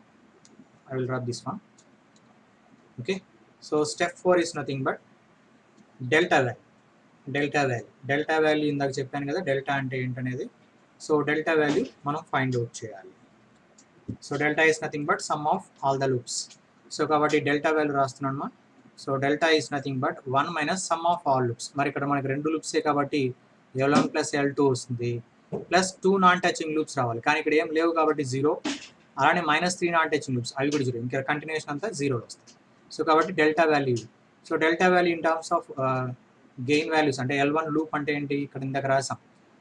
I will drop this one. Okay. So step 4 is nothing but delta value. Delta value ఇందాక చెప్పాను కదా delta అంటే ఏంటనేది. So delta value మనం ఫైండ్ అవుట్ చేయాలి. So delta is nothing but sum of all the loops. So కాబట్టి delta value రాస్తున్నాను. So delta is nothing but 1 minus sum of all loops. మరి ఇక్కడ మనకి 2 లూప్సే కాబట్టి L1 ప్లస్ L2 వస్తుంది. Plus 2 non touching loops రావాలి కానీ ఇక్కడ ఏం లేవు కాబట్టి 0. అలానే -3 నాన్ టచింగ్ లూప్స్ అవి కూడా 0. ఇంకా కంటిన్యూషన్ అంతా 0 వస్తాయి. సో కాబట్టి delta value. So delta value in terms of gain values అంటే L1 లూప్ అంటే ఏంటి ఇక్కడ ఇందాక రాసాం.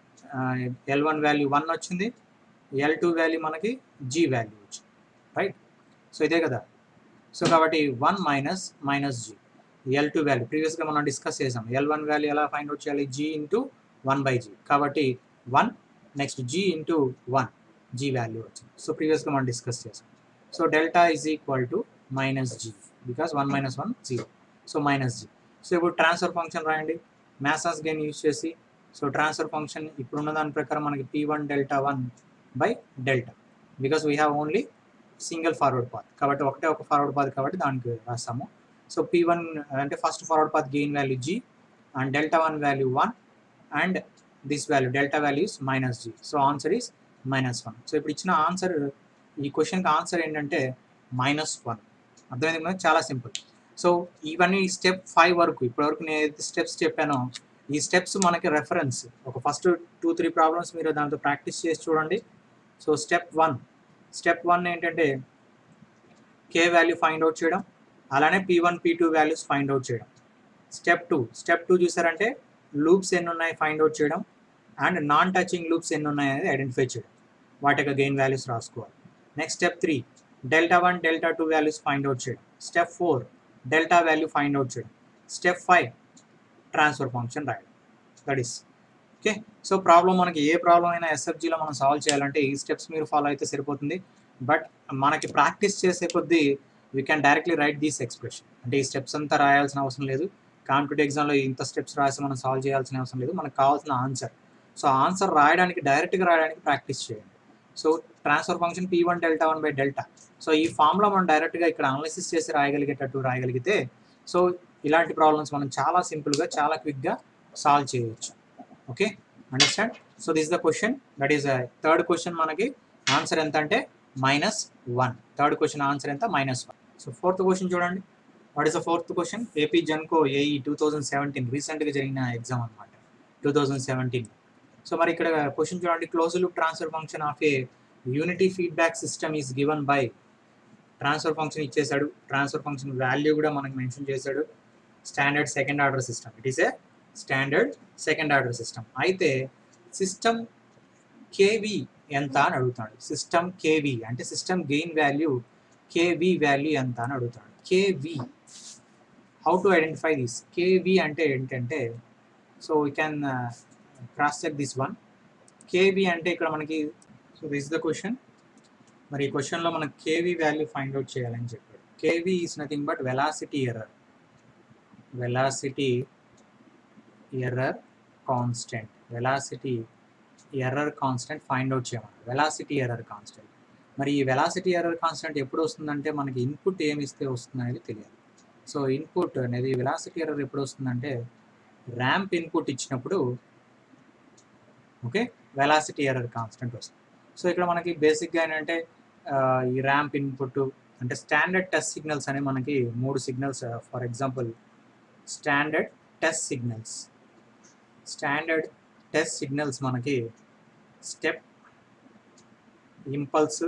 L1 వాల్యూ 1 వచ్చింది. L2 వాల్యూ మనకి G వాల్యూ వచ్చింది. రైట్. సో ఇదే కదా. సో కాబట్టి 1 మైనస్ G. L2 వాల్యూ ప్రీవియస్గా మనం డిస్కస్ చేసాం. L1 వాల్యూ ఎలా ఫైండ్ అవుట్ చేయాలి? G into 1/G. కాబట్టి 1 next G into 1 G value వచ్చింది. సో ప్రీవియస్గా మనం డిస్కస్ చేసాం. So delta is equal to -G because 1 minus 1 0. So -G. So ఇప్పుడు ట్రాన్స్ఫర్ ఫంక్షన్ రాయండి మ్యాసన్స్ గెయిన్ యూజ్ చేసి. సో ట్రాన్స్ఫర్ ఫంక్షన్ ఇప్పుడున్న దాని ప్రకారం మనకి P1 Δ1 by delta because we have only single forward path కాబట్టి ఒకటే ఒక ఫార్వర్డ్ పాత్ కాబట్టి దానికి రాస్తాము. సో P1 అంటే first forward path gain value G and Δ1 value 1 and this value delta value is -G. So answer is -1. సో ఇప్పుడు ఇచ్చిన ఆన్సర్ ఈ క్వశ్చన్కి ఆన్సర్ ఏంటంటే -1. అర్థమైంది మనకి చాలా సింపుల్. సో ఇవన్నీ స్టెప్ 5 వరకు ఇప్పటివరకు నేను ఏదైతే స్టెప్స్ చెప్పానో ఈ స్టెప్స్ మనకి రెఫరెన్స్. ఒక ఫస్ట్ 2-3 ప్రాబ్లమ్స్ మీరు దాంతో ప్రాక్టీస్ చేసి చూడండి. సో స్టెప్ 1 ఏంటంటే K వాల్యూ ఫైండ్ అవుట్ చేయడం అలానే P1 P2 values find out చేయడం. స్టెప్ 2 చూసారంటే లూప్స్ ఎన్ని ఉన్నాయి ఫైండ్ అవుట్ చేయడం అండ్ నాన్ టచింగ్ లూప్స్ ఎన్ని ఉన్నాయి అనేది ఐడెంటిఫై చేయడం. వాటి యొక్క గెయిన్ వాల్యూస్ రాసుకోవాలి. Next step 3 Δ1 Δ2 values find out చేయడం. Step 4 delta value find out చేయడం. స్టెప్ 5 ట్రాన్స్ఫర్ ఫంక్షన్ రాయడం. That is okay. So problem మనకి ఏ ప్రాబ్లం అయినా ఎస్ఎఫ్జీలో మనం సాల్వ్ చేయాలంటే ఈ స్టెప్స్ మీరు ఫాలో అయితే సరిపోతుంది. బట్ మనకి ప్రాక్టీస్ చేసే కొద్దీ we can directly write these expression. అంటే ఈ స్టెప్స్ అంతా రాయాల్సిన అవసరం లేదు. కాంపిటేటివ్ ఎగ్జామ్లో ఇంత స్టెప్స్ రాసి మనం సాల్వ్ చేయాల్సిన అవసరం లేదు. మనకు కావాల్సిన ఆన్సర్. సో ఆన్సర్ రాయడానికి డైరెక్ట్గా రాయడానికి ప్రాక్టీస్ చేయండి. So transfer function P1 Δ1 by delta. So ఈ ఫామ్లో మనం డైరెక్ట్గా ఇక్కడ అనాలిసిస్ చేసి రాయగలిగితే సో ఇలాంటి ప్రాబ్లమ్స్ మనం చాలా సింపుల్గా చాలా క్విక్గా సాల్వ్ చేయవచ్చు. Okay understand. So this the question that is third question మనకి ఆన్సర్ ఎంత అంటే -1. థర్డ్ క్వశ్చన్ ఆన్సర్ ఎంత -1. సో ఫోర్త్ క్వశ్చన్ చూడండి. What is the fourth question? AP Genco AE 2017 రీసెంట్గా జరిగిన ఎగ్జామ్ అనమాట 2017. సో మరి ఇక్కడ క్వశ్చన్ చూడండి. Close loop transfer function of a unity feedback system is given by. Transfer function ఇచ్చేసాడు. ట్రాన్స్ఫర్ ఫంక్షన్ వాల్యూ కూడా మనకు మెన్షన్ చేశాడు. Standard second order system. It is a standard second order system. అయితే system KV ఎంత అని అడుగుతాడు. System KV అంటే system gain value KV value ఎంత అని అడుగుతాడు. KV how to identify this? KV అంటే ఏంటంటే so we can cross check this one. KV అంటే ఇక్కడ మనకి సో దిస్ ద క్వశ్చన్. మరి ఈ క్వశ్చన్లో మనకు కేవీ వాల్యూ ఫైండ్ అవుట్ చేయాలని చెప్పాడు. KV is nothing but velocity error. Velocity error constant. Velocity error constant find out చేయమన్నారు. Velocity error constant. మరి ఈ వెలాసిటీ ఎర్రర్ కాన్స్టెంట్ ఎప్పుడు వస్తుందంటే మనకి ఇన్పుట్ ఏమి ఇస్తే వస్తుంది అనేది తెలియాలి. సో ఇన్పుట్ అనేది వెలాసిటీ ఎర్రర్ ఎప్పుడు వస్తుందంటే ర్యాంప్ ఇన్పుట్ ఇచ్చినప్పుడు ఓకే వెలాసిటీ ఎర్రర్ కాన్స్టెంట్ వస్తుంది. సో ఇక్కడ మనకి బేసిక్గా ఏంటంటే ఈ ర్యాంప్ ఇన్పుట్ అంటే స్టాండర్డ్ టెస్ట్ సిగ్నల్స్ అనేవి మనకి 3 signals. For example standard test signals. Standard test signals మనకి step, impulse,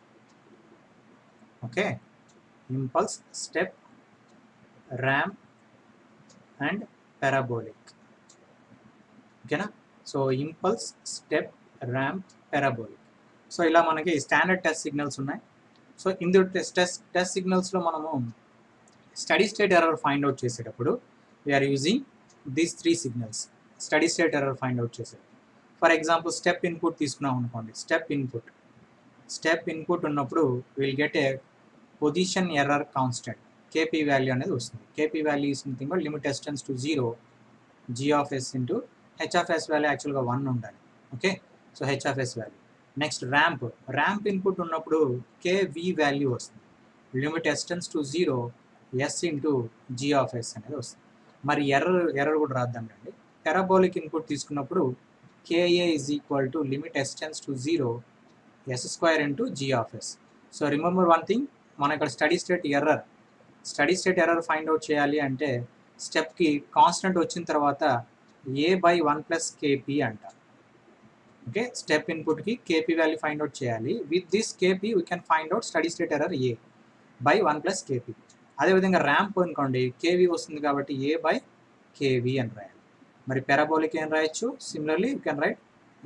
okay impulse, step, ramp and parabolic. ఓకేనా. So impulse, step, ramp, parabolic. So ఇలా మనకి స్టాండర్డ్ టెస్ట్ సిగ్నల్స్ ఉన్నాయి. So ఇందులో test సిగ్నల్స్లో మనము study state error find out చేసేటప్పుడు we are using these 3 signals. Steady state error find out చేసేది. For example step input తీసుకున్నాం అనుకోండి. స్టెప్ ఇన్పుట్ ఉన్నప్పుడు will get a position error constant. KP value అనేది వస్తుంది. KP value is nothing but limit s tends to 0 g of s into h of s value యాక్చువల్గా 1 ఉండాలి. Okay so h of s value. Next ramp input ఉన్నప్పుడు kv value వస్తుంది. Limit s tends to 0 s into g of s అనేది వస్తుంది. మరి error కూడా రాద్దాం రండి. పారాబోలిక్ ఇన్పుట్ తీసుకున్నప్పుడు ka is equal to limit s tends to 0 s square into g of s. So remember one thing, మనం ఇక్కడ steady state error find out చేయాలి అంటే స్టెప్కి కాన్స్టెంట్ వచ్చిన తర్వాత a/1 + kp అంట. ఓకే స్టెప్ ఇన్పుట్కి కేపీ వాల్యూ ఫైండ్ అవుట్ చేయాలి. With this KP we can find out steady state error a/1 + kp. అదేవిధంగా ర్యాంప్ అనుకోండి కేవీ వస్తుంది కాబట్టి a/kv అని రాయాలి. మరి పారాబోలిక్ ఏం రాయొచ్చు? Similarly you can write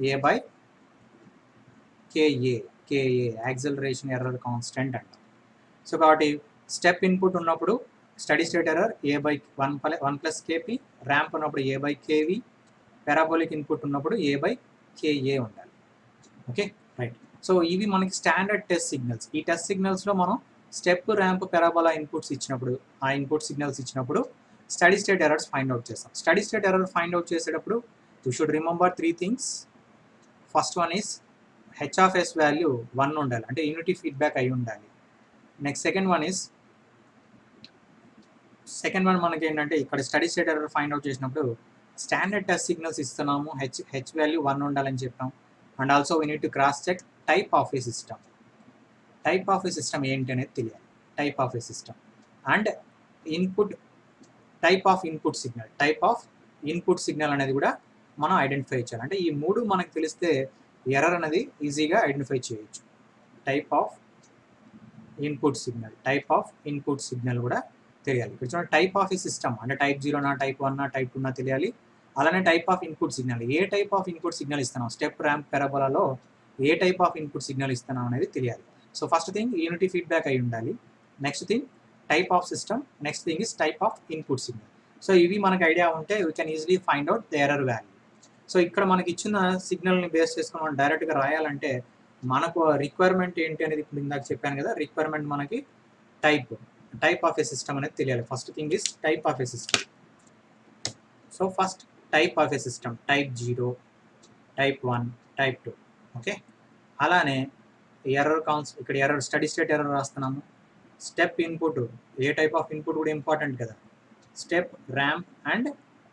a/ka acceleration error constant అంట. సో కాబట్టి స్టెప్ ఇన్పుట్ ఉన్నప్పుడు steady state error a/1 + kp, ramp ఉన్నప్పుడు a/kv, పారాబోలిక్ ఇన్పుట్ ఉన్నప్పుడు a/ka ఉండాలి. Okay right. సో ఇవి మనకి స్టాండర్డ్ టెస్ట్ సిగ్నల్స్. ఈ టెస్ట్ సిగ్నల్స్లో మనం స్టెప్, ర్యాంప్, పారాబోలా ఇన్పుట్స్ ఇచ్చినప్పుడు ఆ ఇన్పుట్ సిగ్నల్స్ ఇచ్చినప్పుడు steady state errors find out చేస్తాం. Steady state error find out చేసేటప్పుడు you should remember 3 things. First one is h of s value 1 ఉండాలి, అంటే యూనిటీ ఫీడ్బ్యాక్ అయి ఉండాలి. నెక్స్ట్ సెకండ్ వన్ మనకి ఏంటంటే ఇక్కడ steady state error find out చేసినప్పుడు స్టాండర్డ్ టెస్ట్ సిగ్నల్స్ ఇస్తున్నాము, హెచ్ వాల్యూ 1 ఉండాలని చెప్పాం. And also we need to cross check type of a system. Type of a system ఏంటి అనేది తెలియాలి. Type of a system and type of input signal అనేది కూడా మనం ఐడెంటిఫై చేయాలి. అంటే ఈ 3 మనకు తెలిస్తే ఎర్రర్ అనేది ఈజీగా ఐడెంటిఫై చేయొచ్చు. టైప్ ఆఫ్ ఇన్పుట్ సిగ్నల్ కూడా తెలియాలి. ఇక్కడ చూడండి టైప్ ఆఫ్ ఏ సిస్టమ్ అంటే టైప్ 0నా, టైప్ 1నా, టైప్ 2నా తెలియాలి. అలానే type of input signal, a type of input signal ఇస్తున్నాం, స్టెప్, ర్యాంప్, పారాబోలాలో a type of input signal ఇస్తున్నాం అనేది తెలియాలి. So first thing unity feedback అయి ఉండాలి. Next thing type of system. Next thing is type of input signal. So ఇవి మనకు idea ఉంటే we can easily find out the error value. So ఇక్కడ మనకి ఇచ్చిన సిగ్నల్ని బేస్ చేసుకుని మనం డైరెక్ట్గా రాయాలంటే మనకు రిక్వైర్మెంట్ ఏంటి అనేది ఇప్పుడు ఇందాక చెప్పాను కదా. రిక్వైర్మెంట్ మనకి టైప్ ఆఫ్ ఏ సిస్టమ్ అనేది తెలియాలి. First thing is type of a system. So first type of a system type 0, type 1, type 2. Okay అలానే ఇక్కడ ఎర్రర్ స్టడీ స్టేట్ ఎర్రర్ రాస్తున్నాము. Step input, a type of input కూడా important కదా. Step, ramp and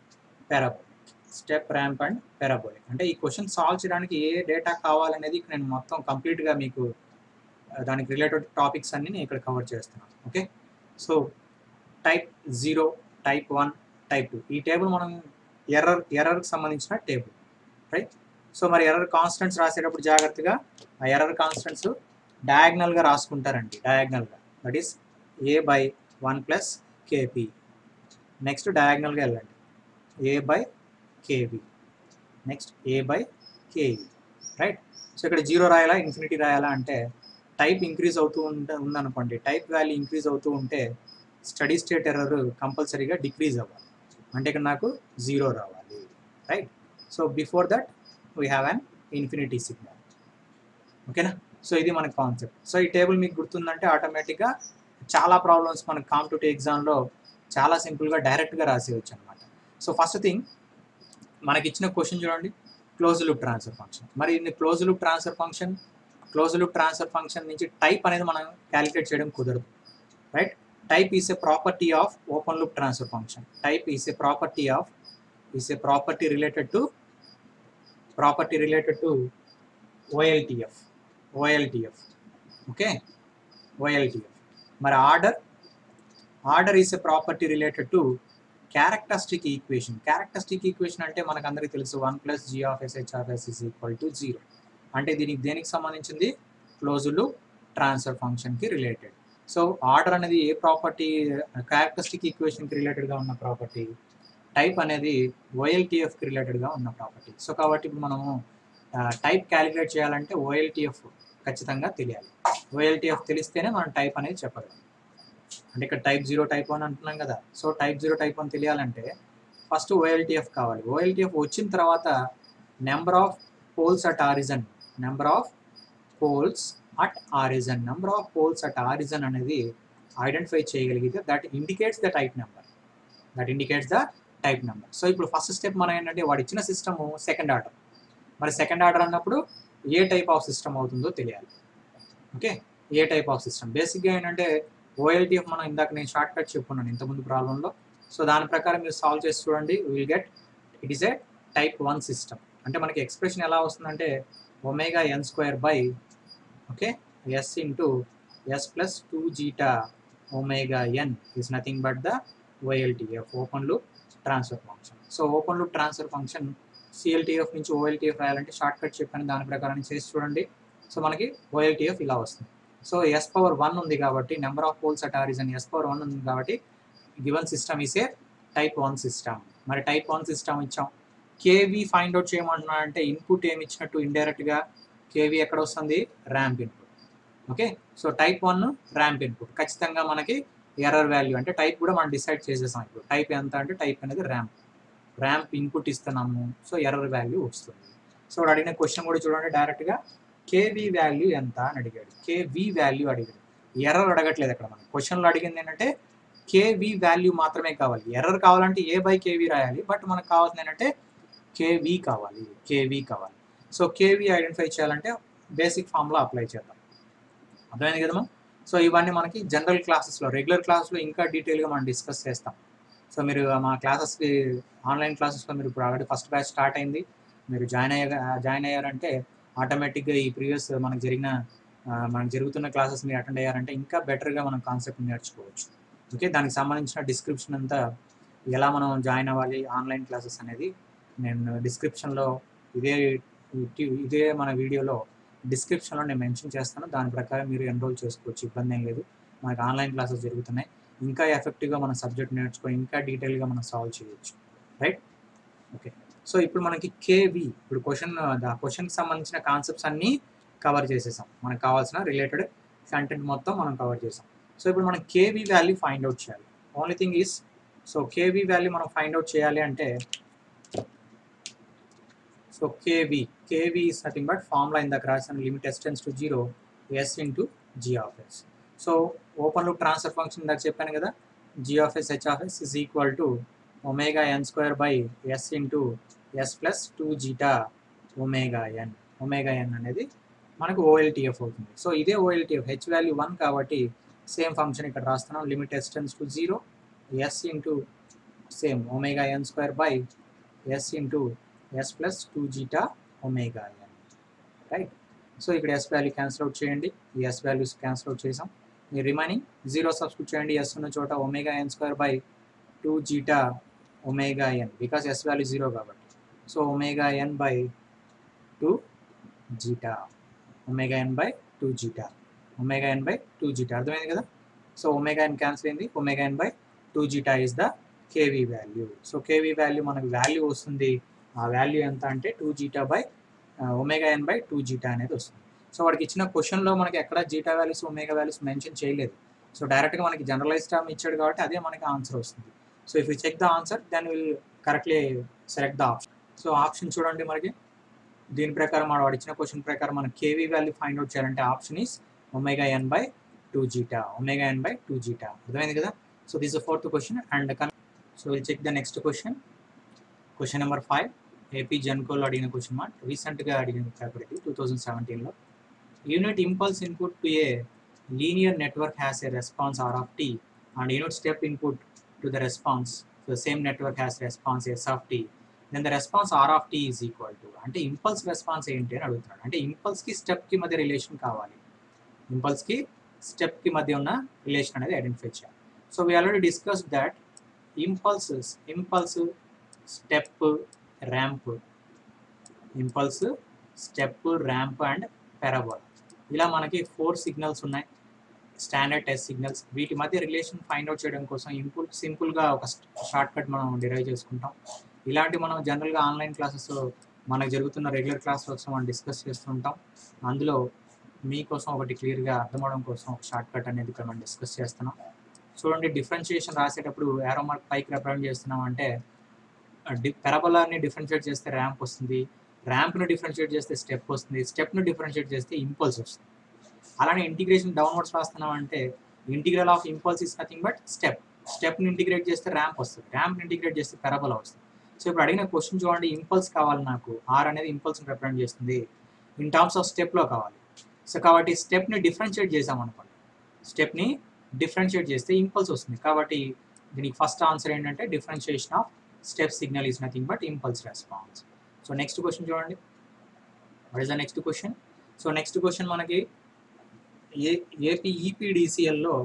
parabolic. అంటే ఈ question solve చేయడానికి ఏ data కావాలనేది నేను మొత్తం కంప్లీట్గా మీకు దానికి రిలేటెడ్ టాపిక్స్ అన్ని నేను ఇక్కడ కవర్ చేస్తున్నాను. Okay so type 0, type 1, type 2 ఈ టేబుల్ మనం ఎర్రర్కి సంబంధించిన టేబుల్ రైట్. సో మరి ఎర్రర్ కాన్స్టెంట్స్ రాసేటప్పుడు జాగ్రత్తగా ఆ ఎర్రర్ కాన్స్టెంట్స్ డయాగ్నల్గా రాసుకుంటారండి. డయాగ్నల్గా that is a/1 + kp. Next డయాగ్నల్గా వెళ్ళండి a/kv, next a/kv right. So ఇక్కడ 0 రాయాలా, ఇన్ఫినిటీ రాయాలా అంటే టైప్ ఇంక్రీజ్ అవుతూ ఉందనుకోండి, టైప్ వాల్యూ ఇంక్రీజ్ అవుతూ ఉంటే స్టడీ స్టేట్ ఎర్రర్ కంపల్సరీగా డిక్రీజ్ అవ్వాలి. అంటే ఇక్కడ నాకు 0 రావాలి right. So before that we have an infinity signal. ఓకేనా. సో ఇది మన కాన్సెప్ట్. సో ఈ టేబుల్ మీకు గుర్తుందంటే ఆటోమేటిక్గా చాలా ప్రాబ్లమ్స్ మనకు కాంపిటేటివ్ ఎగ్జామ్లో చాలా సింపుల్గా డైరెక్ట్గా రాసేయచ్చు అనమాట. సో ఫస్ట్ థింగ్ మనకి ఇచ్చిన క్వశ్చన్ చూడండి, క్లోజ్ లూప్ ట్రాన్స్ఫర్ ఫంక్షన్. మరి ఇది క్లోజ్ లూప్ ట్రాన్స్ఫర్ ఫంక్షన్ నుంచి టైప్ అనేది మనం క్యాలిక్యులేట్ చేయడం కుదరదు, right? Type is a property of open loop transfer function. Type is a property related to OLTF. Okay, OLTF. మరి order is a property related to characteristic equation. Characteristic equation అంటే మనకు అందరికీ తెలుసు 1 + g of s h of s is equal to 0. అంటే దేనికి సంబంధించింది? Close loop transfer ఫంక్షన్కి related. So order అనేది ఏ ప్రాపర్టీ? క్యారెక్టరిస్టిక్ ఈక్వేషన్కి రిలేటెడ్గా ఉన్న ప్రాపర్టీ. టైప్ అనేది OLTFకి రిలేటెడ్గా ఉన్న ప్రాపర్టీ. సో కాబట్టి ఇప్పుడు మనము టైప్ క్యాలిక్యులేట్ చేయాలంటే OLTF ఖచ్చితంగా తెలియాలి. OLTF తెలిస్తేనే మనం టైప్ అనేది చెప్పగలం. అంటే ఇక్కడ టైప్ 0 టైప్ 1 అంటున్నాం కదా. సో టైప్ 0 టైప్ 1 తెలియాలంటే ఫస్ట్ OLTF కావాలి. OLTF వచ్చిన తర్వాత number of poles at origin అనేది ఐడెంటిఫై చేయగలిగితే that indicates the type number. So ఇప్పుడు ఫస్ట్ స్టెప్ మనం ఏంటంటే వాడు ఇచ్చిన సిస్టమ్ సెకండ్ ఆర్డర్. మరి సెకండ్ ఆర్డర్ అన్నప్పుడు ఏ టైప్ ఆఫ్ సిస్టమ్ అవుతుందో తెలియాలి. ఓకే, ఏ టైప్ ఆఫ్ సిస్టమ్? బేసిక్గా ఏంటంటే OLTF మనం ఇందాక నేను షార్ట్ కట్ చెప్పుకున్నాను ఇంతకుముందు ప్రాబ్లంలో. సో దాని ప్రకారం మీరు సాల్వ్ చేసి చూడండి. Will get it is a type 1 system. అంటే మనకి ఎక్స్ప్రెషన్ ఎలా వస్తుందంటే ωn² okay s into s plus 2 zeta omega n is nothing but the OLTF, open loop transfer function. So open loop transfer function CLTF నుంచి OLTF రాయాలంటే shortcut చెప్పాను, దాని ప్రకారం చేసి చూడండి. సో మనకి OLTF ఇలా వస్తుంది. సో s⁻1 ఉంది కాబట్టి number of poles at origin s⁻1 ఉంది కాబట్టి given system is a type 1 system. మరి టైప్ 1 సిస్టమ్ ఇచ్చాం. KV ఫైండ్ అవుట్ చేయమంటున్నా అంటే ఇన్పుట్ ఏమి ఇచ్చినట్టు ఇండైరెక్ట్గా KV ఎక్కడ వస్తుంది? Ramp input. Okay, so type 1 ramp input. ఖచ్చితంగా మనకి ఎర్రర్ వాల్యూ అంటే టైప్ కూడా మనం డిసైడ్ చేసేసాం. ఇప్పుడు టైప్ ఎంత అంటే టైప్ అనేది ర్యాంప్ ఇన్పుట్ ఇస్తున్నాము. సో ఎర్రర్ వాల్యూ వస్తుంది. సో అడిగిన క్వశ్చన్ కూడా చూడండి, డైరెక్ట్గా KV వాల్యూ ఎంత అని అడిగాడు. KV వాల్యూ అడిగాడు, ఎర్రర్ అడగట్లేదు. అక్కడ మనం క్వశ్చన్లో అడిగింది ఏంటంటే KV వాల్యూ మాత్రమే కావాలి. ఎర్రర్ కావాలంటే A/KV రాయాలి, బట్ మనకు కావాల్సింది ఏంటంటే KV కావాలి. సో KV ఐడెంటిఫై చేయాలంటే బేసిక్ ఫార్ములా అప్లై చేద్దాం. అర్థమైంది కదమ్మా? సో ఇవన్నీ మనకి జనరల్ క్లాసెస్లో, రెగ్యులర్ క్లాస్లో ఇంకా డీటెయిల్గా మనం డిస్కస్ చేస్తాం. సో మీరు మా క్లాసెస్కి ఆన్లైన్ క్లాసెస్లో మీరు ఇప్పుడు ఆల్రెడీ ఫస్ట్ బ్యాచ్ స్టార్ట్ అయింది. మీరు జాయిన్ అయ్యారంటే ఆటోమేటిక్గా ఈ ప్రీవియస్ మనకు జరుగుతున్న క్లాసెస్ మీరు అటెండ్ అయ్యారంటే ఇంకా బెటర్గా మనం కాన్సెప్ట్ నేర్చుకోవచ్చు. ఓకే, దానికి సంబంధించిన డిస్క్రిప్షన్ అంతా ఎలా మనం జాయిన్ అవ్వాలి ఆన్లైన్ క్లాసెస్ అనేది నేను డిస్క్రిప్షన్లో ఇదే మన వీడియోలో డిస్క్రిప్షన్లో నేను మెన్షన్ చేస్తాను. దాని ప్రకారం మీరు ఎన్రోల్ చేసుకోవచ్చు, ఇబ్బంది ఏం లేదు. మనకి ఆన్లైన్ క్లాసెస్ జరుగుతున్నాయి. ఇంకా ఎఫెక్టివ్గా మన సబ్జెక్ట్ నేర్చుకొని ఇంకా డీటెయిల్గా మనం సాల్వ్ చేయొచ్చు, రైట్? ఓకే, సో ఇప్పుడు మనకి KV, ఇప్పుడు క్వశ్చన్కి సంబంధించిన కాన్సెప్ట్స్ అన్నీ కవర్ చేసేసాం. మనకు కావాల్సిన రిలేటెడ్ కంటెంట్ మొత్తం మనం కవర్ చేసాం. సో ఇప్పుడు మనం KV వాల్యూ ఫైండ్ అవుట్ చేయాలి. Only thing is, so KV value మనం ఫైండ్ అవుట్ చేయాలి అంటే so KV is nothing but formula ఇందాక రాసిన limit s tends to 0 s into g of s. So open loop transfer function ఇందాక చెప్పాను కదా, g of s h of s is equal to ωn² s into s plus 2 zeta omega n అనేది మనకు OLTF అవుతుంది. So ఇదే OLTF, h value 1 కాబట్టి same function ఇక్కడ రాస్తున్నాం. Limit s tends to 0 s into same ωn² s into s plus 2 zeta omega n, right? So ఇక్కడ s value cancel out చేయండి. ఈ s వాల్యూస్ క్యాన్సిల్ అవుట్ చేసాం. ఈ remaining 0 substitute చేయండి. s ఉన్న చోట ωn²/2 zeta omega n, because s value 0 కాబట్టి. So ωn/2 zeta అర్థమైంది కదా? సో ωn క్యాన్సిల్ అయింది. ωn/2 zeta is the KV value. So KV value మనకు వాల్యూ వస్తుంది. ఆ వాల్యూ ఎంత అంటే 2 ζ/ωn/2 ζ అనేది వస్తుంది. సో వాడికి ఇచ్చిన క్వశ్చన్లో మనకి ఎక్కడ zeta values omega values mention చేయలేదు. సో డైరెక్ట్గా మనకి జనరలైజ్ టర్మ్ ఇచ్చాడు కాబట్టి అదే మనకి ఆన్సర్ వస్తుంది. So if you check the answer then will correctly select the option. So option చూడండి, మనకి దీని ప్రకారం వాడు ఇచ్చిన క్వశ్చన్ ప్రకారం మనం కేవీ వాల్యూ ఫైండ్ అవుట్ చేయాలంటే option is omega n by 2 zeta, omega n by 2 zeta. అర్థమైంది కదా? So this is fourth question. And so will check the next question. Question number 5 AP జెన్కోలో అడిగిన క్వశ్చన్ మాట, రీసెంట్గా అడిగిన పేపర్ ఇది 2017లో. Unit impulse input to a linear network has a response r of t and unit step input to the response the same network has response s of t, then the response r of t is equal to. అంటే impulse response ఏంటి అని అడుగుతున్నాడు. అంటే ఇంపల్స్కి స్టెప్కి మధ్య relation కావాలి, ఇంపల్స్కి స్టెప్కి మధ్య ఉన్న relation అనేది ఐడెంటిఫై చేయాలి. So we already discuss that impulse, step, ramp, impulse, step, ramp and parabola, ఇలా మనకి 4 సిగ్నల్స్ ఉన్నాయి, స్టాండర్డ్ టెస్ట్ సిగ్నల్స్. వీటి మధ్య రిలేషన్ ఫైండ్ అవుట్ చేయడం కోసం సింపుల్గా ఒక షార్ట్ కట్ మనం డిరైవ్ చేసుకుంటాం. ఇలాంటి మనం జనరల్గా ఆన్లైన్ క్లాసెస్ మనకు జరుగుతున్న రెగ్యులర్ క్లాసెస్ మనం డిస్కస్ చేస్తుంటాం. అందులో మీకోసం ఒకటి క్లియర్గా అర్థమవడం కోసం ఒక షార్ట్ కట్ అనేది ఇక్కడ మనం డిస్కస్ చేస్తున్నాం. చూడండి, డిఫరెన్షియేషన్ రాసేటప్పుడు యారో మార్క్ పైకి రిప్రజెంట్ చేస్తున్నాం అంటే పారాబోలాని డిఫరెన్షియేట్ చేస్తే ర్యాంప్ వస్తుంది, ర్యాంప్ను డిఫరెన్షియేట్ చేస్తే స్టెప్ వస్తుంది, స్టెప్ను డిఫరెన్షియేట్ చేస్తే ఇంపల్స్ వస్తుంది. అలానే ఇంటిగ్రేషన్ డౌన్వర్డ్స్ రాస్తున్నాం అంటే integral of impulse is nothing but step, స్టెప్ని ఇంటిగ్రేట్ చేస్తే ర్యాంప్ వస్తుంది, ర్యాంప్ని ఇంటిగ్రేట్ చేస్తే పారాబోలా వస్తుంది. సో ఇప్పుడు అడిగిన క్వశ్చన్ చూడండి, ఇంపల్స్ కావాలి నాకు, ఆర్ అనేది ఇంపల్స్ని రిప్రజెంట్ చేస్తుంది, ఇన్ టర్మ్స్ ఆఫ్ స్టెప్లో కావాలి. సో కాబట్టి స్టెప్ని డిఫరెన్షియేట్ చేసామనుకోండి, స్టెప్ని డిఫరెన్షియేట్ చేస్తే ఇంపల్స్ వస్తుంది. కాబట్టి దీనికి ఫస్ట్ ఆన్సర్ ఏంటంటే differentiation of step signal is nothing but impulse response. So next question చూడండి, what is the next question? So next question మనకి ఏపీ ఈపీడీసీఎల్లో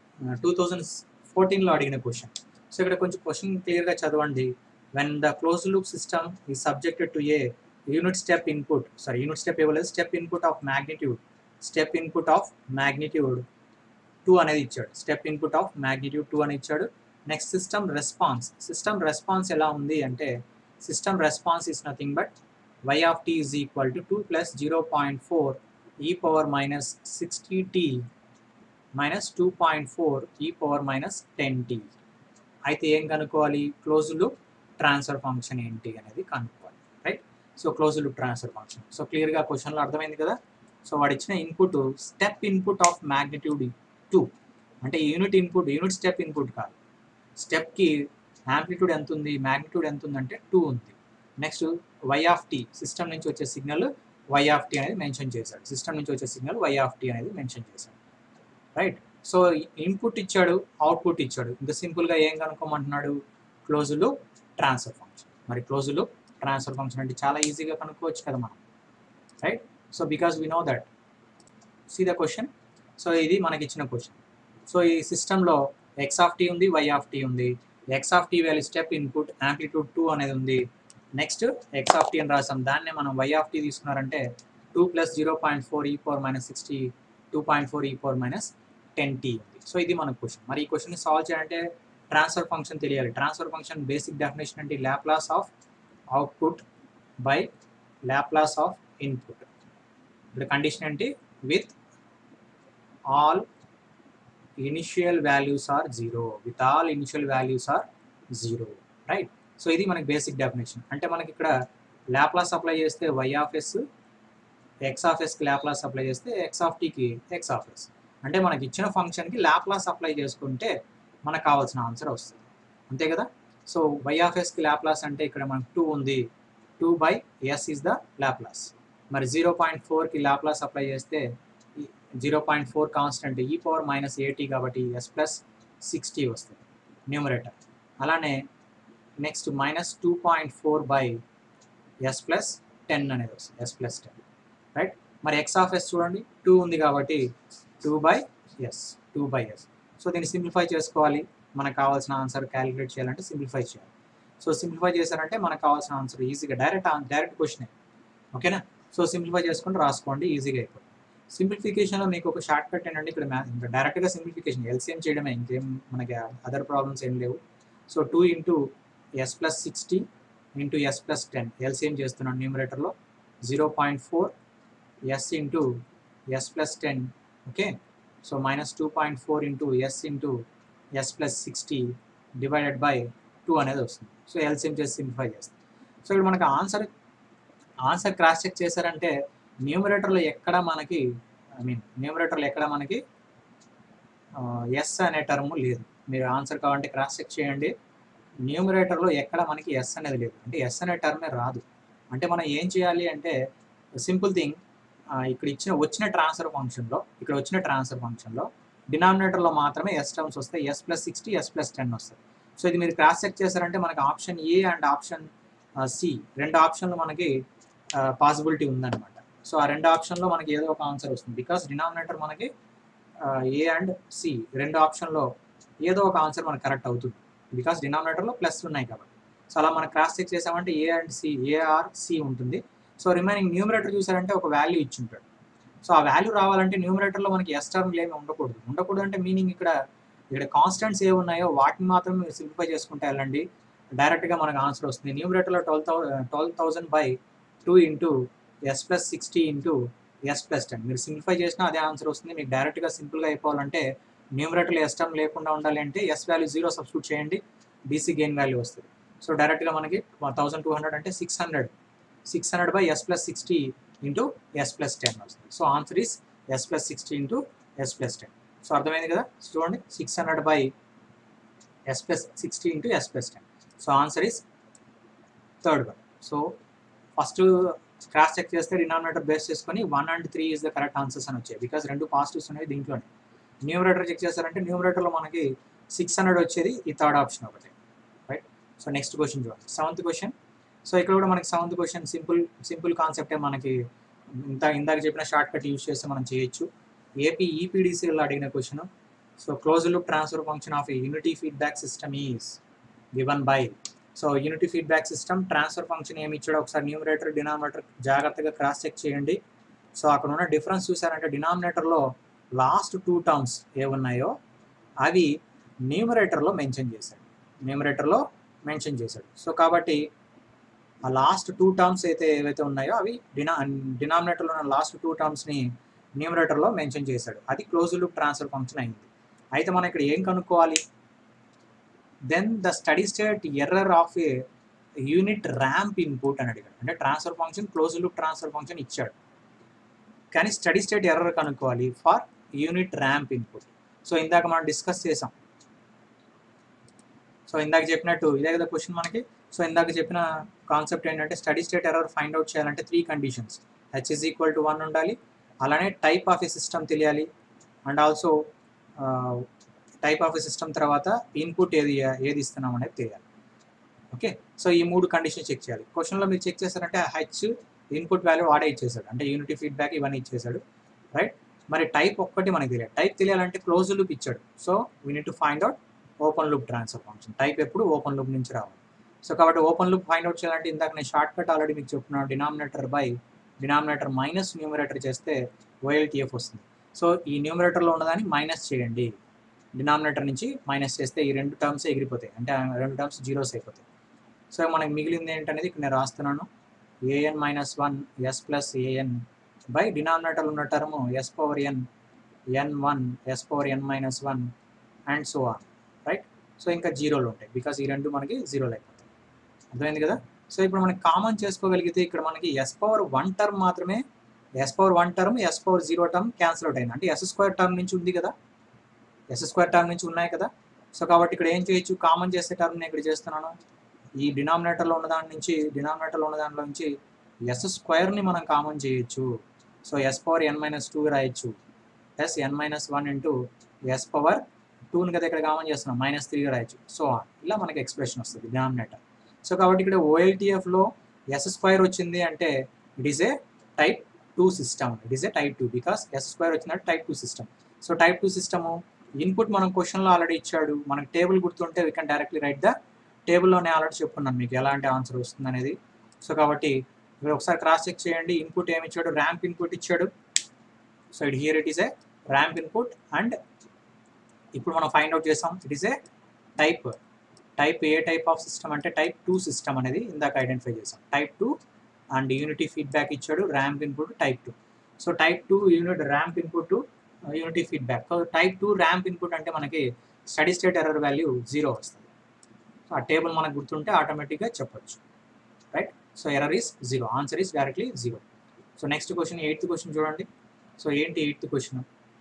2014లో అడిగిన క్వశ్చన్. సో ఇక్కడ కొంచెం క్వశ్చన్ క్లియర్గా చదవండి. When the close loop system is subjected to a unit step input, unit step ఇవ్వలేదు, step input of magnitude, step input of magnitude 2 అనేది ఇచ్చాడు, స్టెప్ ఇన్పుట్ ఆఫ్ మ్యాగ్నిట్యూడ్ 2 అని ఇచ్చాడు. నెక్స్ట్ సిస్టమ్ రెస్పాన్స్ ఎలా ఉంది అంటే system response is nothing but y of t is equal to 2 plus 0.4 e power minus 60t minus 2.4 e power minus 10t. అయితే ఏం కనుక్కోవాలి? క్లోజ్ లూప్ ట్రాన్స్ఫర్ ఫంక్షన్ ఏంటి అనేది కనుక్కోవాలి, right? So close loop transfer function. So క్లియర్గా క్వశ్చన్లో అర్థమైంది కదా? సో వాడు ఇచ్చిన input step input of magnitude 2, అంటే యూనిట్ స్టెప్ ఇన్పుట్ కాదు, స్టెప్కి యాంప్లిట్యూడ్ ఎంత ఉంది, మ్యాగ్నిట్యూడ్ ఎంత ఉందంటే 2 ఉంది. Next y of t, system నుంచి వచ్చే సిగ్నల్ y ఆఫ్ టీ అనేది మెన్షన్ చేశాడు, y ఆఫ్ టీ అనేది మెన్షన్ చేశాడు, రైట్? సో ఇన్పుట్ ఇచ్చాడు, అవుట్పుట్ ఇచ్చాడు, ఇంకా సింపుల్గా ఏం కనుక్కోమంటున్నాడు? Close loop transfer function. మరి క్లోజ్ లూప్ ట్రాన్స్ఫర్ ఫంక్షన్ అంటే చాలా ఈజీగా కనుక్కోవచ్చు కదా మనం, right? So because we know that, see the question. So ఇది మనకి ఇచ్చిన క్వశ్చన్. సో ఈ సిస్టంలో x ఆఫ్ టీ ఉంది, y ఆఫ్ టీ ఉంది. x of t value step input amplitude 2 అనేది ఉంది. నెక్స్ట్ x ఆఫ్ టీ అని రాసాం, దాన్నే మనం y ఆఫ్ టీ తీసుకున్నారంటే 2 plus 0.4 e power minus 60, 2.4 e power minus 10t ఉంది. సో ఇది మన క్వశ్చన్. మరి ఈ క్వశ్చన్ని సాల్వ్ చేయాలంటే ట్రాన్స్ఫర్ ఫంక్షన్ తెలియాలి. ట్రాన్స్ఫర్ ఫంక్షన్ బేసిక్ డెఫినేషన్ అంటే Laplace of output by Laplace of input. ఇప్పుడు కండిషన్ ఏంటి? With all initial values are 0, with all initial values are 0, right? So ఇది మనకి బేసిక్ డెఫినేషన్. అంటే మనకి ఇక్కడ లాప్లాస్ అప్లై చేస్తే y of s, x of ఎస్కి లాప్లాస్ అప్లై చేస్తే x ఆఫ్ టీకి x ఆఫ్ ఎస్, అంటే మనకి ఇచ్చిన ఫంక్షన్కి లాప్లాస్ అప్లై చేసుకుంటే మనకు కావాల్సిన ఆన్సర్ వస్తుంది, అంతే కదా? సో y ఆఫ్ ఎస్కి లాప్లాస్ అంటే ఇక్కడ మనకు 2 ఉంది, 2 by s is the Laplace. మరి 0.4కి లాప్లాస్ అప్లై చేస్తే 0.4 కాన్స్టెంట్ e పవర్ మైనస్ 80 కాబట్టి s ప్లస్ 60 వస్తుంది న్యూమరేటర్. అలానే next minus 2.4 by yes plus 10 అనేది వస్తుంది, ఎస్ ప్లస్ 10, రైట్? మరి ఎక్స్ ఆఫ్ ఎస్ చూడండి 2 ఉంది కాబట్టి 2 బై ఎస్. సో దీన్ని సింప్లిఫై చేసుకోవాలి, మనకు కావాల్సిన ఆన్సర్ క్యాలిక్యులేట్ చేయాలంటే సింప్లిఫై చేయాలి. సో సింప్లిఫై చేశారంటే మనకు కావాల్సిన ఆన్సర్ ఈజీగా డైరెక్ట్ క్వశ్చన్, ఓకేనా? సో సింప్లిఫై చేసుకుంటూ రాసుకోండి, ఈజీగా అయిపోతుంది. సింప్లిఫికేషన్లో మీకు ఒక షార్ట్ కట్ ఏంటంటే ఇక్కడ ఇంకా డైరెక్ట్గా సింప్లిఫికేషన్ ఎల్సిఎం చేయడమే, ఇంకేం మనకి అదర్ ప్రాబ్లమ్స్ ఏం లేవు. So 2 into s plus 60 into s plus 10 LCM చేస్తున్నాను న్యూమరేటర్లో, 0.4 s into s plus 10, okay? So minus 2.4 into s plus 60 divided by 2 అనేది వస్తుంది. సో ఎల్సిఎం చేసి సింప్లిఫై చేస్తాం. సో ఇక్కడ మనకు ఆన్సర్ ఆన్సర్ క్రాస్ చెక్ చేశారంటే న్యూమరేటర్లో ఎక్కడ మనకి న్యూమరేటర్లో ఎక్కడ మనకి ఎస్ అనే టర్మ్ లేదు. మీరు ఆన్సర్ కావాలంటే క్రాస్ చెక్ చేయండి. న్యూమరేటర్లో ఎక్కడ మనకి ఎస్ అనేది లేదు, అంటే ఎస్ అనే టర్మే రాదు. అంటే మనం ఏం చేయాలి అంటే సింపుల్ థింగ్, ఇక్కడ వచ్చిన ట్రాన్స్ఫర్ ఫంక్షన్లో డినామినేటర్లో మాత్రమే ఎస్ టర్మ్స్ వస్తాయి. ఎస్ ప్లస్ 60 ఎస్ ప్లస్ 10 వస్తాయి. సో ఇది మీరు క్రాస్ చెక్ చేశారంటే మనకి option A and option C రెండు ఆప్షన్లు మనకి పాసిబిలిటీ ఉందన్నమాట. సో ఆ రెండు ఆప్షన్లో మనకి ఏదో ఒక ఆన్సర్ వస్తుంది. బికాస్ డినామినేటర్ మనకి ఏ అండ్ సి రెండు ఆప్షన్లో ఏదో ఒక ఆన్సర్ మనకు కరెక్ట్ అవుతుంది. బికాస్ డినామినేటర్లో ప్లస్ ఉన్నాయి కాబట్టి. సో అలా మనం క్రాస్ చెక్ చేసామంటే A and C, A or C ఉంటుంది. సో రిమైనింగ్ న్యూమరేటర్ చూసారంటే ఒక వాల్యూ ఇచ్చి ఉంటాడు. సో ఆ వాల్యూ రావాలంటే న్యూమరేటర్లో మనకి ఎస్ టర్మ్లు ఏమి ఉండకూడదు అంటే మీనింగ్ ఇక్కడ కాన్స్టెంట్స్ ఏ ఉన్నాయో వాటిని మాత్రం మీరు సింప్లిఫై చేసుకుంటే వెళ్ళండి, డైరెక్ట్గా మనకు ఆన్సర్ వస్తుంది. న్యూమరేటర్లో 12,000/2 into s plus 60 into s plus 10 మీరు సింప్లిఫై చేసినా అదే ఆన్సర్ వస్తుంది. మీకు డైరెక్ట్గా సింపుల్గా అయిపోవాలంటే న్యూమరేటర్లో ఎస్ టర్మ్ లేకుండా ఉండాలి అంటే ఎస్ వాల్యూ 0 సబ్స్టిట్యూట్ చేయండి, డీసీ గెయిన్ వాల్యూ వస్తుంది. సో డైరెక్ట్గా మనకి 1200 అంటే 600/s plus 60 into s plus 10 వస్తుంది. So answer is s plus 60 into s plus 10. So అర్థమైంది కదా. చూడండి 600/s plus 60 into s plus 10. So answer is third one. So first cross check చేస్తే denominator base చేసుకొని 1 and 3 is the correct answers అని వచ్చాయి. Because రెండు positives అనేవి దీంట్లోనే. న్యూమరేటర్ చెక్ చేస్తారంటే న్యూమరేటర్లో మనకి 600 వచ్చేది, ఈ థర్డ్ ఆప్షన్ ఒకటి, రైట్. సో నెక్స్ట్ క్వశ్చన్ చూడండి, 7th క్వశ్చన్. సో ఇక్కడ కూడా మనకి 7th క్వశ్చన్ సింపుల్ కాన్సెప్టే. మనకి ఇందాక చెప్పిన షార్ట్ కట్ యూజ్ చేస్తే మనం చేయొచ్చు. ఏపీ ఈపీడీసీలో అడిగిన question. So closed loop transfer function of unity feedback system is given by. So unity feedback system transfer function ఏమి ఇచ్చాడో ఒకసారి న్యూమరేటర్ డినామినేటర్ జాగ్రత్తగా క్రాస్ చెక్ చేయండి. సో అక్కడ ఉన్న డిఫరెన్స్ చూసారంటే డినామినేటర్లో లాస్ట్ 2 టర్మ్స్ ఏమున్నాయో అవి న్యూమరేటర్లో మెన్షన్ చేశాడు. సో కాబట్టి ఆ లాస్ట్ 2 టర్మ్స్ ఏవైతే ఉన్నాయో అవి డినామినేటర్లో ఉన్న లాస్ట్ 2 టర్మ్స్ని న్యూమరేటర్లో మెన్షన్ చేశాడు. అది క్లోజ్డ్ లూప్ ట్రాన్స్ఫర్ ఫంక్షన్ అయింది. అయితే మనం ఇక్కడ ఏం కనుక్కోవాలి? Then the steady state error of a unit ramp input అని అడిగాడు. అంటే transfer function closed loop transfer function ఇచ్చాడు, కానీ స్టడీ స్టేట్ ఎర్రర్ కనుక్కోవాలి for unit ramp input. So ఇందాక మనం డిస్కస్ చేసాం. సో ఇందాక చెప్పినట్టు ఇదే కదా క్వశ్చన్ మనకి. సో ఇందాక చెప్పిన కాన్సెప్ట్ ఏంటంటే steady state error find out చేయాలంటే 3 కండిషన్స్. h = 1 ఉండాలి, అలానే టైప్ ఆఫ్ ఏ సిస్టమ్ తెలియాలి, and also type of a system తర్వాత ఇన్పుట్ ఏది ఇస్తున్నాం అనేది తెలియాలి. ఓకే, సో ఈ 3 కండిషన్ చెక్ చేయాలి. క్వశ్చన్లో మీరు చెక్ చేశారంటే హెచ్ ఇన్పుట్ వాల్యూ వాడే ఇచ్చేసాడు, అంటే యూనిటీ ఫీడ్బ్యాక్ ఇవన్నీ ఇచ్చేసాడు, రైట్. మరి టైప్ ఒక్కటి మనకి తెలియాలి. టైప్ తెలియాలంటే క్లోజ్డ్ లూప్ ఇచ్చాడు. So we need to find out open loop transfer function. Type ఎప్పుడు ఓపెన్ లూప్ నుంచి రావాలి. సో కాబట్టి ఓపెన్ లూప్ ఫైండ్ అవుట్ చేయాలంటే ఇందాక నేను షార్ట్ కట్ ఆల్రెడీ మీకు చెప్తున్నాను, డినామినేటర్ మైనస్ న్యూమరేటర్ చేస్తే OLTF వస్తుంది. సో ఈ న్యూమరేటర్లో ఉన్నదాన్ని మైనస్ చేయండి, డినామినేటర్ నుంచి మైనస్ చేస్తే ఈ 2 టర్మ్స్ ఎగిరిపోతాయి, అంటే 2 టర్మ్స్ జీరోస్ అయిపోతాయి. సో మనకి మిగిలింది ఏంటనేది ఇక్కడ నేను రాస్తున్నాను. an-1 s plus an by డినామినేటర్లో ఉన్న term s⁻n n1 s⁻n-1 and so on, right. So ఇంకా జీరోలు ఉంటాయి, బికాస్ ఈ రెండు మనకి జీరోలు అయిపోతాయి. అర్థమైంది కదా. సో ఇప్పుడు మనకి కామన్ చేసుకోగలిగితే ఇక్కడ మనకి s⁻1 టర్మ్ మాత్రమే, s⁻1 term s⁻0 term cancel out అయింది, అంటే s² టర్మ్ నుంచి ఉంది కదా, s² టర్మ్ నుంచి ఉన్నాయి కదా. సో కాబట్టి ఇక్కడ ఏం చేయొచ్చు, కామన్ చేసే టర్మ్ నేను ఇక్కడ చేస్తున్నాను. ఈ డినామినేటర్లో ఉన్న దాని నుంచి s² మనం కామన్ చేయొచ్చు. సో s⁻n-2 రాయొచ్చు, ప్లస్ n-1 ఇంటూ s⁻2ని కదా ఇక్కడ కామన్ చేస్తున్నాం, -3 రాయొచ్చు. సో ఇలా మనకి ఎక్స్ప్రెషన్ వస్తుంది డినామినేటర్. సో కాబట్టి ఇక్కడ OLTFలో s² వచ్చింది అంటే it is a type 2 system, because s² వచ్చిందంటే type 2 system. So type 2 system input మనం క్వశ్చన్లో ఆల్రెడీ ఇచ్చాడు, మనకు టేబుల్ గుర్తుంటే we can directly write the టేబుల్లోనే ఆల్రెడీ చెప్పుకున్నాను మీకు ఎలాంటి ఆన్సర్ వస్తుంది అనేది. సో కాబట్టి ఇక్కడ ఒకసారి క్రాస్ చెక్ చేయండి. ఇన్పుట్ ఏమి ఇచ్చాడు, ర్యాంప్ ఇన్పుట్ ఇచ్చాడు. So here it is a ramp input, and ఇప్పుడు మనం ఫైండ్ అవుట్ చేసాం it is a type a type of system అంటే టైప్ 2 సిస్టమ్ అనేది ఇందాక ఐడెంటిఫై చేసాం. టైప్ 2 అండ్ యూనిటీ ఫీడ్బ్యాక్ ఇచ్చాడు, ramp input type 2. So type 2 unit ramp input unity feedback. So type 2 ramp input అంటే మనకి study state error value 0 వస్తుంది. So ఆ table మనకు గుర్తుంటే ఆటోమేటిక్గా చెప్పొచ్చు, right. So error is 0, answer is directly 0. So next question 8th question చూడండి. So ఏంటి 8th question?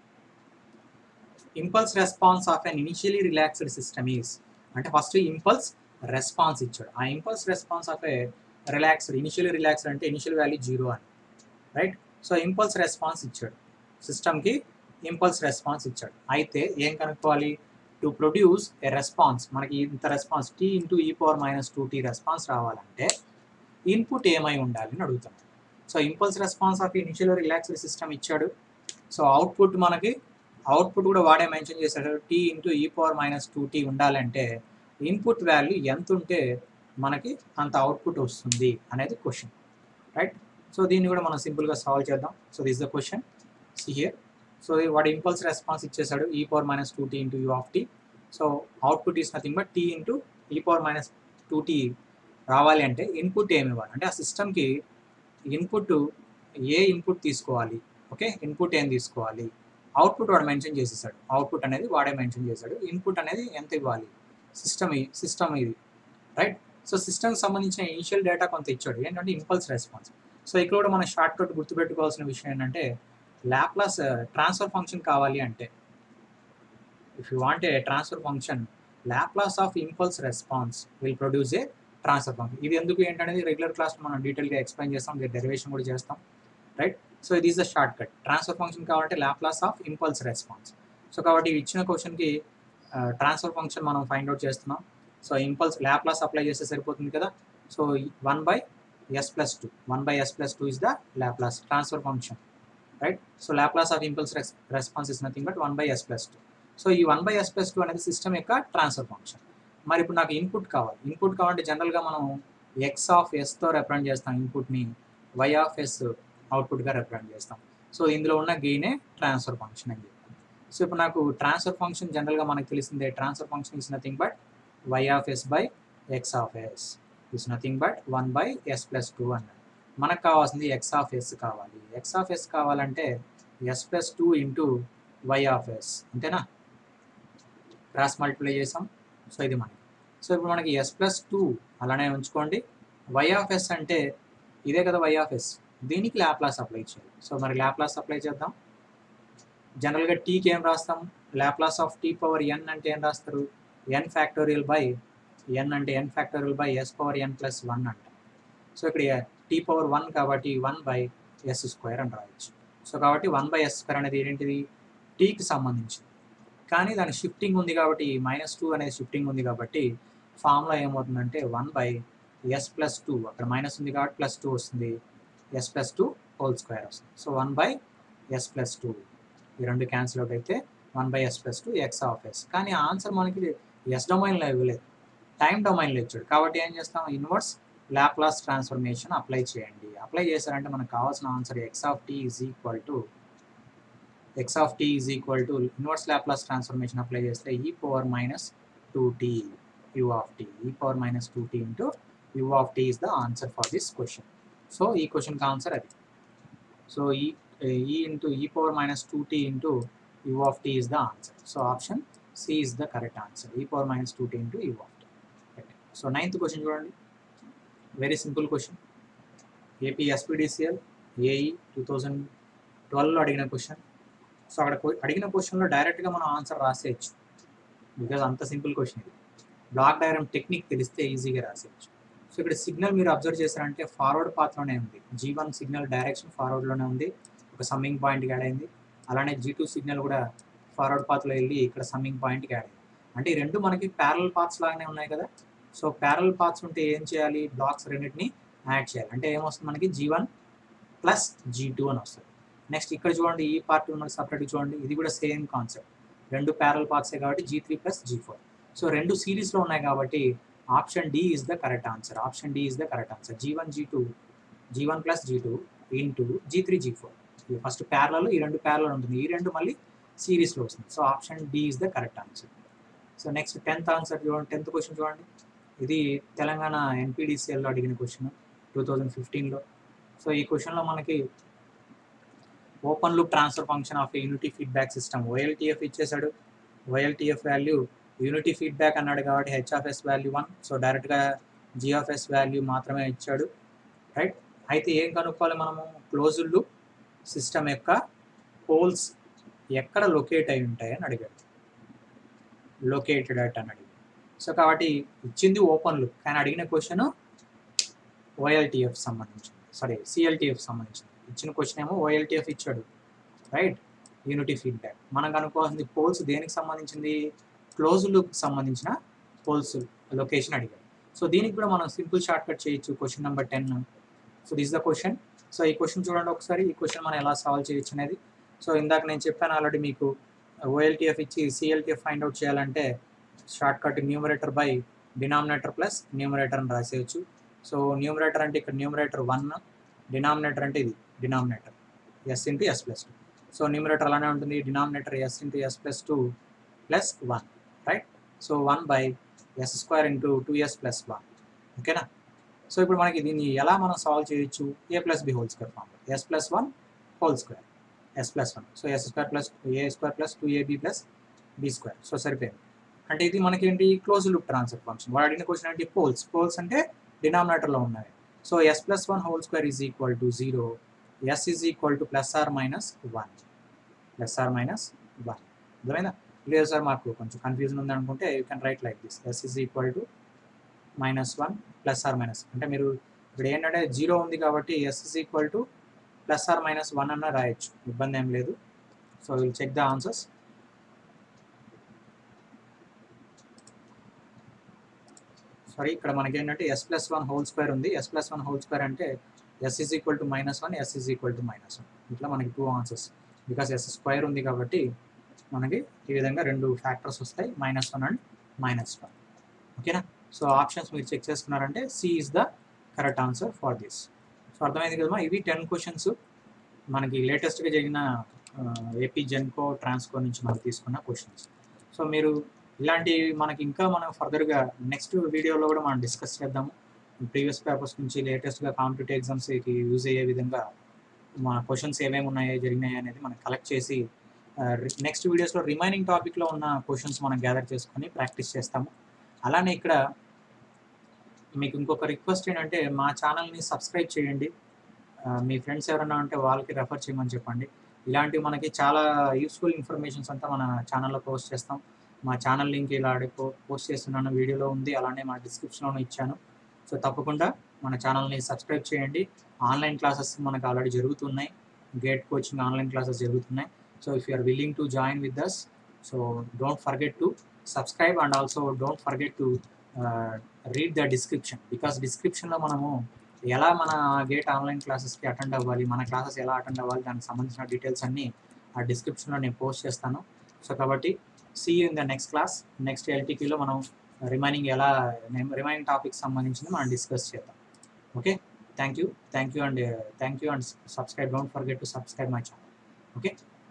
Impulse response of an initially relaxed system is, అంటే ఫస్ట్ ఇంపల్స్ రెస్పాన్స్ ఇచ్చాడు. ఆ impulse response of a relaxed, initially relaxed అంటే initial value 0 అని, right? So impulse response ఇచ్చాడు, సిస్టమ్కి impulse response ఇచ్చాడు. అయితే ఏం కనుక్కోవాలి? టు ప్రొడ్యూస్ ఏ రెస్పాన్స్, మనకి ఇంత response t into e⁻²t response రావాలంటే ఇన్పుట్ ఏమై ఉండాలి అని అడుగుతాం. So impulse response of initial relaxed system ఇచ్చాడు. సో అవుట్పుట్ మనకి అవుట్పుట్ కూడా వాడే మెన్షన్ చేశాడు, t ఇంటూ e⁻²t ఉండాలంటే ఇన్పుట్ వాల్యూ ఎంత ఉంటే మనకి అంత అవుట్పుట్ వస్తుంది అనేది క్వశ్చన్, రైట్? సో దీన్ని కూడా మనం సింపుల్గా సాల్వ్ చేద్దాం. So this the question, see here. So వాడు ఇంపల్స్ రెస్పాన్స్ ఇచ్చేసాడు e⁻²t into u. So output is nothing but t into e⁻²t రావాలి అంటే ఇన్పుట్ ఏమి ఇవ్వాలి అంటే ఆ సిస్టమ్కి ఇన్పుట్ ఏ ఇన్పుట్ తీసుకోవాలి, ఓకే? ఇన్పుట్ ఏం తీసుకోవాలి, అవుట్పుట్ వాడు మెన్షన్ చేసేసాడు, అవుట్పుట్ అనేది వాడే మెన్షన్ చేశాడు, ఇన్పుట్ అనేది ఎంత ఇవ్వాలి, సిస్టమ్ ఇది, రైట్? సో సిస్టమ్కి సంబంధించిన ఇనిషియల్ డేటా కొంత ఇచ్చాడు, ఏంటంటే ఇంపల్స్ రెస్పాన్స్. సో ఇక్కడ కూడా మనం షార్ట్ కట్ గుర్తుపెట్టుకోవాల్సిన విషయం ఏంటంటే లాప్లాస్ ట్రాన్స్ఫర్ ఫంక్షన్ కావాలి అంటే, if you want a transfer function, Laplace of impulse response will produce a transfer function. ఇది ఎందుకు ఏంటనేది రెగ్యులర్ క్లాస్లో మనం డీటెయిల్గా ఎక్స్ప్లెయిన్ చేస్తాం, డెరివేషన్ కూడా చేస్తాం, రైట్? సో ఇది is the short cut. Transfer function కావాలంటే Laplace of impulse response. So కాబట్టి ఇచ్చిన క్వశ్చన్కి ట్రాన్స్ఫర్ ఫంక్షన్ మనం ఫైండ్ అవుట్ చేస్తున్నాం. సో ఇంపల్స్ లాప్లాస్ అప్లై చేస్తే సరిపోతుంది కదా. So 1/s+2, 1/s+2 is the Laplace transfer function, right? So Laplace of impulse response is nothing but 1/s+2. So ఈ 1/s+2 అనేది సిస్టమ్ యొక్క ట్రాన్స్ఫర్ ఫంక్షన్. మరి ఇప్పుడు నాకు ఇన్పుట్ కావాలి. ఇన్పుట్ కావాలంటే జనరల్గా మనం x(s)తో రిప్రజెంట్ చేస్తాం ఇన్పుట్ని, y(s) అవుట్పుట్గా రిప్రజెంట్ చేస్తాం. సో ఇందులో ఉన్న గెయినే ట్రాన్స్ఫర్ ఫంక్షన్ అని చెప్పాం. సో ఇప్పుడు నాకు ట్రాన్స్ఫర్ ఫంక్షన్ జనరల్గా మనకు తెలిసిందే, transfer function is nothing but y(s)/x(s) is nothing but 1/s+2 అన్నాడు. మనకు కావాల్సింది x(s) కావాలి. x(s) కావాలంటే s+2 ఇంటూ y(s), అంతేనా? క్రాస్ మల్టిప్లై చేసాం. సో ఇది మనకి. సో ఇప్పుడు మనకి s+2 అలానే ఉంచుకోండి. y(s) అంటే ఇదే కదా y(s), దీనికి లాప్లాస్ అప్లై చేయాలి. సో మరి లాప్లాస్ అప్లై చేద్దాం. జనరల్గా టీకి ఏం రాస్తాం, లాప్లాస్ ఆఫ్ t⁻n అంటే ఏం రాస్తారు, n ఫ్యాక్టోరియల్ బై n అంటే n ఫ్యాక్టోరియల్ బై s⁻n+1 అంట. సో ఇక్కడ t⁻1 కాబట్టి 1/s² అని రాయొచ్చు. సో కాబట్టి 1/s² అనేది ఏంటిది, టీకి సంబంధించింది, కానీ దాని షిఫ్టింగ్ ఉంది కాబట్టి -2 అనేది షిఫ్టింగ్ ఉంది కాబట్టి ఫార్ములా ఏమవుతుందంటే 1/s+2, అక్కడ మైనస్ ఉంది కాబట్టి +2 వస్తుంది, s+2² వస్తుంది. సో 1/s+2 ఈ రెండు క్యాన్సిల్ అవుట్ అయితే 1/s+2 x(s). కానీ ఆన్సర్ మనకి ఎస్ డొమైన్లో ఇవ్వలేదు, టైం డొమైన్లో ఇచ్చాడు. కాబట్టి ఏం చేస్తాం, ఇన్వర్స్ లాప్లాస్ ట్రాన్స్ఫర్మేషన్ అప్లై చేయండి. అప్లై చేశారంటే మనకు కావాల్సిన answer x(t) is equal to inverse Laplace transformation apply చేస్తే e⁻²t u(t), e⁻²t into u(t) is the answer for this question. So ఈ క్వశ్చన్కి ఆన్సర్ అది. So e into e⁻²t into u(t) is the answer. So option C is the correct answer, e⁻²t into u(t). So 9th question చూడండి, very simple question. AP SPDCL AE 2012లో అడిగిన question. So అక్కడ అడిగిన క్వశ్చన్లో డైరెక్ట్గా మనం answer రాసేయచ్చు, because అంత సింపుల్ క్వశ్చన్ ఇది. బ్లాక్ డయాగ్రామ్ టెక్నిక్ తెలిస్తే ఈజీగా రాసేయచ్చు. సో ఇక్కడ సిగ్నల్ మీరు అబ్జర్వ్ చేశారంటే ఫార్వర్డ్ పాత్లోనే ఉంది. G1 సిగ్నల్ డైరెక్షన్ ఫార్వర్డ్లోనే ఉంది, ఒక సమ్మింగ్ పాయింట్కి యాడ్ అయింది. అలానే G2 సిగ్నల్ కూడా ఫార్వర్డ్ పాత్లో వెళ్ళి ఇక్కడ సమ్మింగ్ పాయింట్కి యాడ్ అయింది. అంటే ఈ రెండు మనకి ప్యారల్ పాత్స్ లాగానే ఉన్నాయి కదా. సో ప్యారల్ పాత్స్ ఉంటే ఏం చేయాలి, బ్లాక్స్ రెండింటిని యాడ్ చేయాలి. అంటే ఏమొస్తుంది మనకి G1 ప్లస్ G2 అని వస్తుంది. నెక్స్ట్ ఇక్కడ చూడండి, ఈ పార్ట్ మనకి సపరేట్గా చూడండి, ఇది కూడా సేమ్ కాన్సెప్ట్, రెండు ప్యారల్ పాత్సే కాబట్టి G3 ప్లస్ G4. సో రెండు సిరీస్లో ఉన్నాయి కాబట్టి option D is the correct answer. Option D is the correct answer. G1 plus G2 into G3 G4. ఇది ఫస్ట్ ప్యారల్, ఈ రెండు ప్యారల్ ఉంటుంది, ఈ రెండు మళ్ళీ సిరీస్లో వస్తుంది. So option D is the correct answer. So next 10th answer చూడండి, 10th క్వశ్చన్ చూడండి. ఇది తెలంగాణ NPDCLలో అడిగిన క్వశ్చన్ 2015లో. సో ఈ క్వశ్చన్లో మనకి open loop transfer function of unity feedback system OLTF ఇచ్చేసాడు. OLTF వాల్యూ యూనిటీ ఫీడ్బ్యాక్ అన్నాడు కాబట్టి H(s) వాల్యూ 1. సో డైరెక్ట్గా G(s) వాల్యూ మాత్రమే ఇచ్చాడు. రైట్. అయితే ఏం కనుక్కోవాలి మనము, క్లోజ్డ్ లూప్ సిస్టమ్ యొక్క పోల్స్ ఎక్కడ లొకేట్ అయి ఉంటాయని అడిగాడు, లొకేటెడ్ అట్ అని అడిగాడు. సో కాబట్టి ఇచ్చింది ఓపెన్ లూప్, కానీ అడిగిన క్వశ్చన్ ఓఎల్టీఎఫ్ సంబంధించింది, సారీ సిఎల్టీఎఫ్ సంబంధించింది. ఇచ్చిన క్వశ్చన్ ఏమో ఓఎల్టీఎఫ్ ఇచ్చాడు, రైట్, యూనిటీ ఫీడ్బ్యాక్. మనం కనుక్కోవాల్సింది పోల్స్ దేనికి సంబంధించింది, క్లోజ్ లూప్కి సంబంధించిన పోల్స్ లొకేషన్ అడిగాడు. సో దీనికి కూడా మనం సింపుల్ షార్ట్ కట్ చేయొచ్చు, question number 10. So this the question. So ఈ క్వశ్చన్ చూడండి ఒకసారి, ఈ క్వశ్చన్ మనం ఎలా సాల్వ్ చేయొచ్చు అనేది. సో ఇందాక నేను చెప్పాను ఆల్రెడీ మీకు, ఓఎల్టీఎఫ్ ఇచ్చి సిఎల్టీఎఫ్ ఫైండ్ అవుట్ చేయాలంటే short cut numerator by denominator plus numerator అని రాసేయచ్చు. సో న్యూమరేటర్ అంటే ఇక్కడ న్యూమరేటర్ 1, డినామినేటర్ అంటే ఇది denominator s into s plus 2. So numerator అలానే ఉంటుంది, denominator s into s plus 2 plus 1, right. So 1 by s square into 2s plus 1, ఓకేనా. So ఇప్పుడు మనకి దీన్ని ఎలా మనం సాల్వ్ చేయొచ్చు, a plus B whole square form, s plus 1 whole square, s plus 1. So s square plus a square plus 2ab plus b square. So సరిపోయింది. అంటే ఇది మనకి ఏంటి, క్లోజ్ లూప్ ట్రాన్స్ఫర్ ఫంక్షన్. వాడు అడిగిన క్వశ్చన్ ఏంటి, పోల్స్. పోల్స్ అంటే డినామినేటర్లో ఉన్నాయి. So s plus 1 whole square is equal to 0, s is equal to plus or minus 1, plus or minus 1. అర్థమైందా? లేదు సార్ మాకు కొంచెం కన్ఫ్యూజన్ ఉంది అనుకుంటే you can write like this, s is equal to -1 plus or minus, అంటే మీరు ఇక్కడ ఏంటంటే 0 ఉంది కాబట్టి s is equal to plus or minus 1 అన్న రాయొచ్చు, ఇబ్బంది ఏం లేదు. So will check the answers. Sorry, ఇక్కడ మనకి ఏంటంటే ఎస్ ప్లస్ 1 హోల్ స్క్వేర్ ఉంది, ఎస్ ప్లస్ 1 హోల్ స్క్వేర్ అంటే s is equal to -1, s is equal to -1. ఇట్లా మనకి 2 ఆన్సర్స్, బికాస్ ఎస్ స్క్వేర్ ఉంది కాబట్టి మనకి ఈ విధంగా 2 ఫ్యాక్టర్స్ వస్తాయి, -1 అండ్ -1, ఓకేనా. సో ఆప్షన్స్ మీరు చెక్ చేసుకున్నారంటే C is the correct answer for this. So అర్థమైంది కదమ్మా. ఇవి 10 క్వశ్చన్స్ మనకి లేటెస్ట్గా జరిగిన ఏపీ జెన్కో ట్రాన్స్కో నుంచి మనం తీసుకున్న క్వశ్చన్స్. సో మీరు ఇలాంటివి మనకి ఇంకా మనం ఫర్దర్గా నెక్స్ట్ వీడియోలో కూడా మనం డిస్కస్ చేద్దాము. ప్రీవియస్ పేపర్స్ నుంచి లేటెస్ట్గా కాంపిటేటివ్ ఎగ్జామ్స్కి యూజ్ అయ్యే విధంగా మా క్వశ్చన్స్ ఏమేమి ఉన్నాయో జరిగినాయి అనేది మనం కలెక్ట్ చేసి నెక్స్ట్ వీడియోస్లో రిమైనింగ్ టాపిక్లో ఉన్న క్వశ్చన్స్ మనం గ్యాదర్ చేసుకొని ప్రాక్టీస్ చేస్తాము. అలానే ఇక్కడ మీకు ఇంకొక రిక్వెస్ట్ ఏంటంటే మా ఛానల్ని సబ్స్క్రైబ్ చేయండి, మీ ఫ్రెండ్స్ ఎవరైనా ఉంటే వాళ్ళకి రెఫర్ చేయమని చెప్పండి. ఇలాంటివి మనకి చాలా యూస్ఫుల్ ఇన్ఫర్మేషన్స్ అంతా మన ఛానల్లో పోస్ట్ చేస్తాం. మా ఛానల్ లింక్ ఇలా పోస్ట్ చేస్తున్నాను, వీడియోలో ఉంది, అలానే మా డిస్క్రిప్షన్లోనే ఇచ్చాను. సో తప్పకుండా మన ఛానల్ని సబ్స్క్రైబ్ చేయండి. ఆన్లైన్ క్లాసెస్ మనకు ఆల్రెడీ జరుగుతున్నాయి, గేట్ కోచింగ్ ఆన్లైన్ క్లాసెస్ జరుగుతున్నాయి. So if you are willing to join with us, so don't forget to subscribe and also don't forget to read the description, because డిస్క్రిప్షన్లో మనము ఎలా మన gate online క్లాసెస్కి attend అవ్వాలి, మన classes ఎలా attend అవ్వాలి, దానికి సంబంధించిన డీటెయిల్స్ అన్నీ ఆ డిస్క్రిప్షన్లో నేను పోస్ట్ చేస్తాను. సో కాబట్టి see you in the next class. Next ఎల్టీక్యూలో మనం రిమైనింగ్ టాపిక్స్ సంబంధించింది మనం డిస్కస్ చేద్దాం. Okay, thank you and subscribe, don't forget to subscribe my channel. Okay.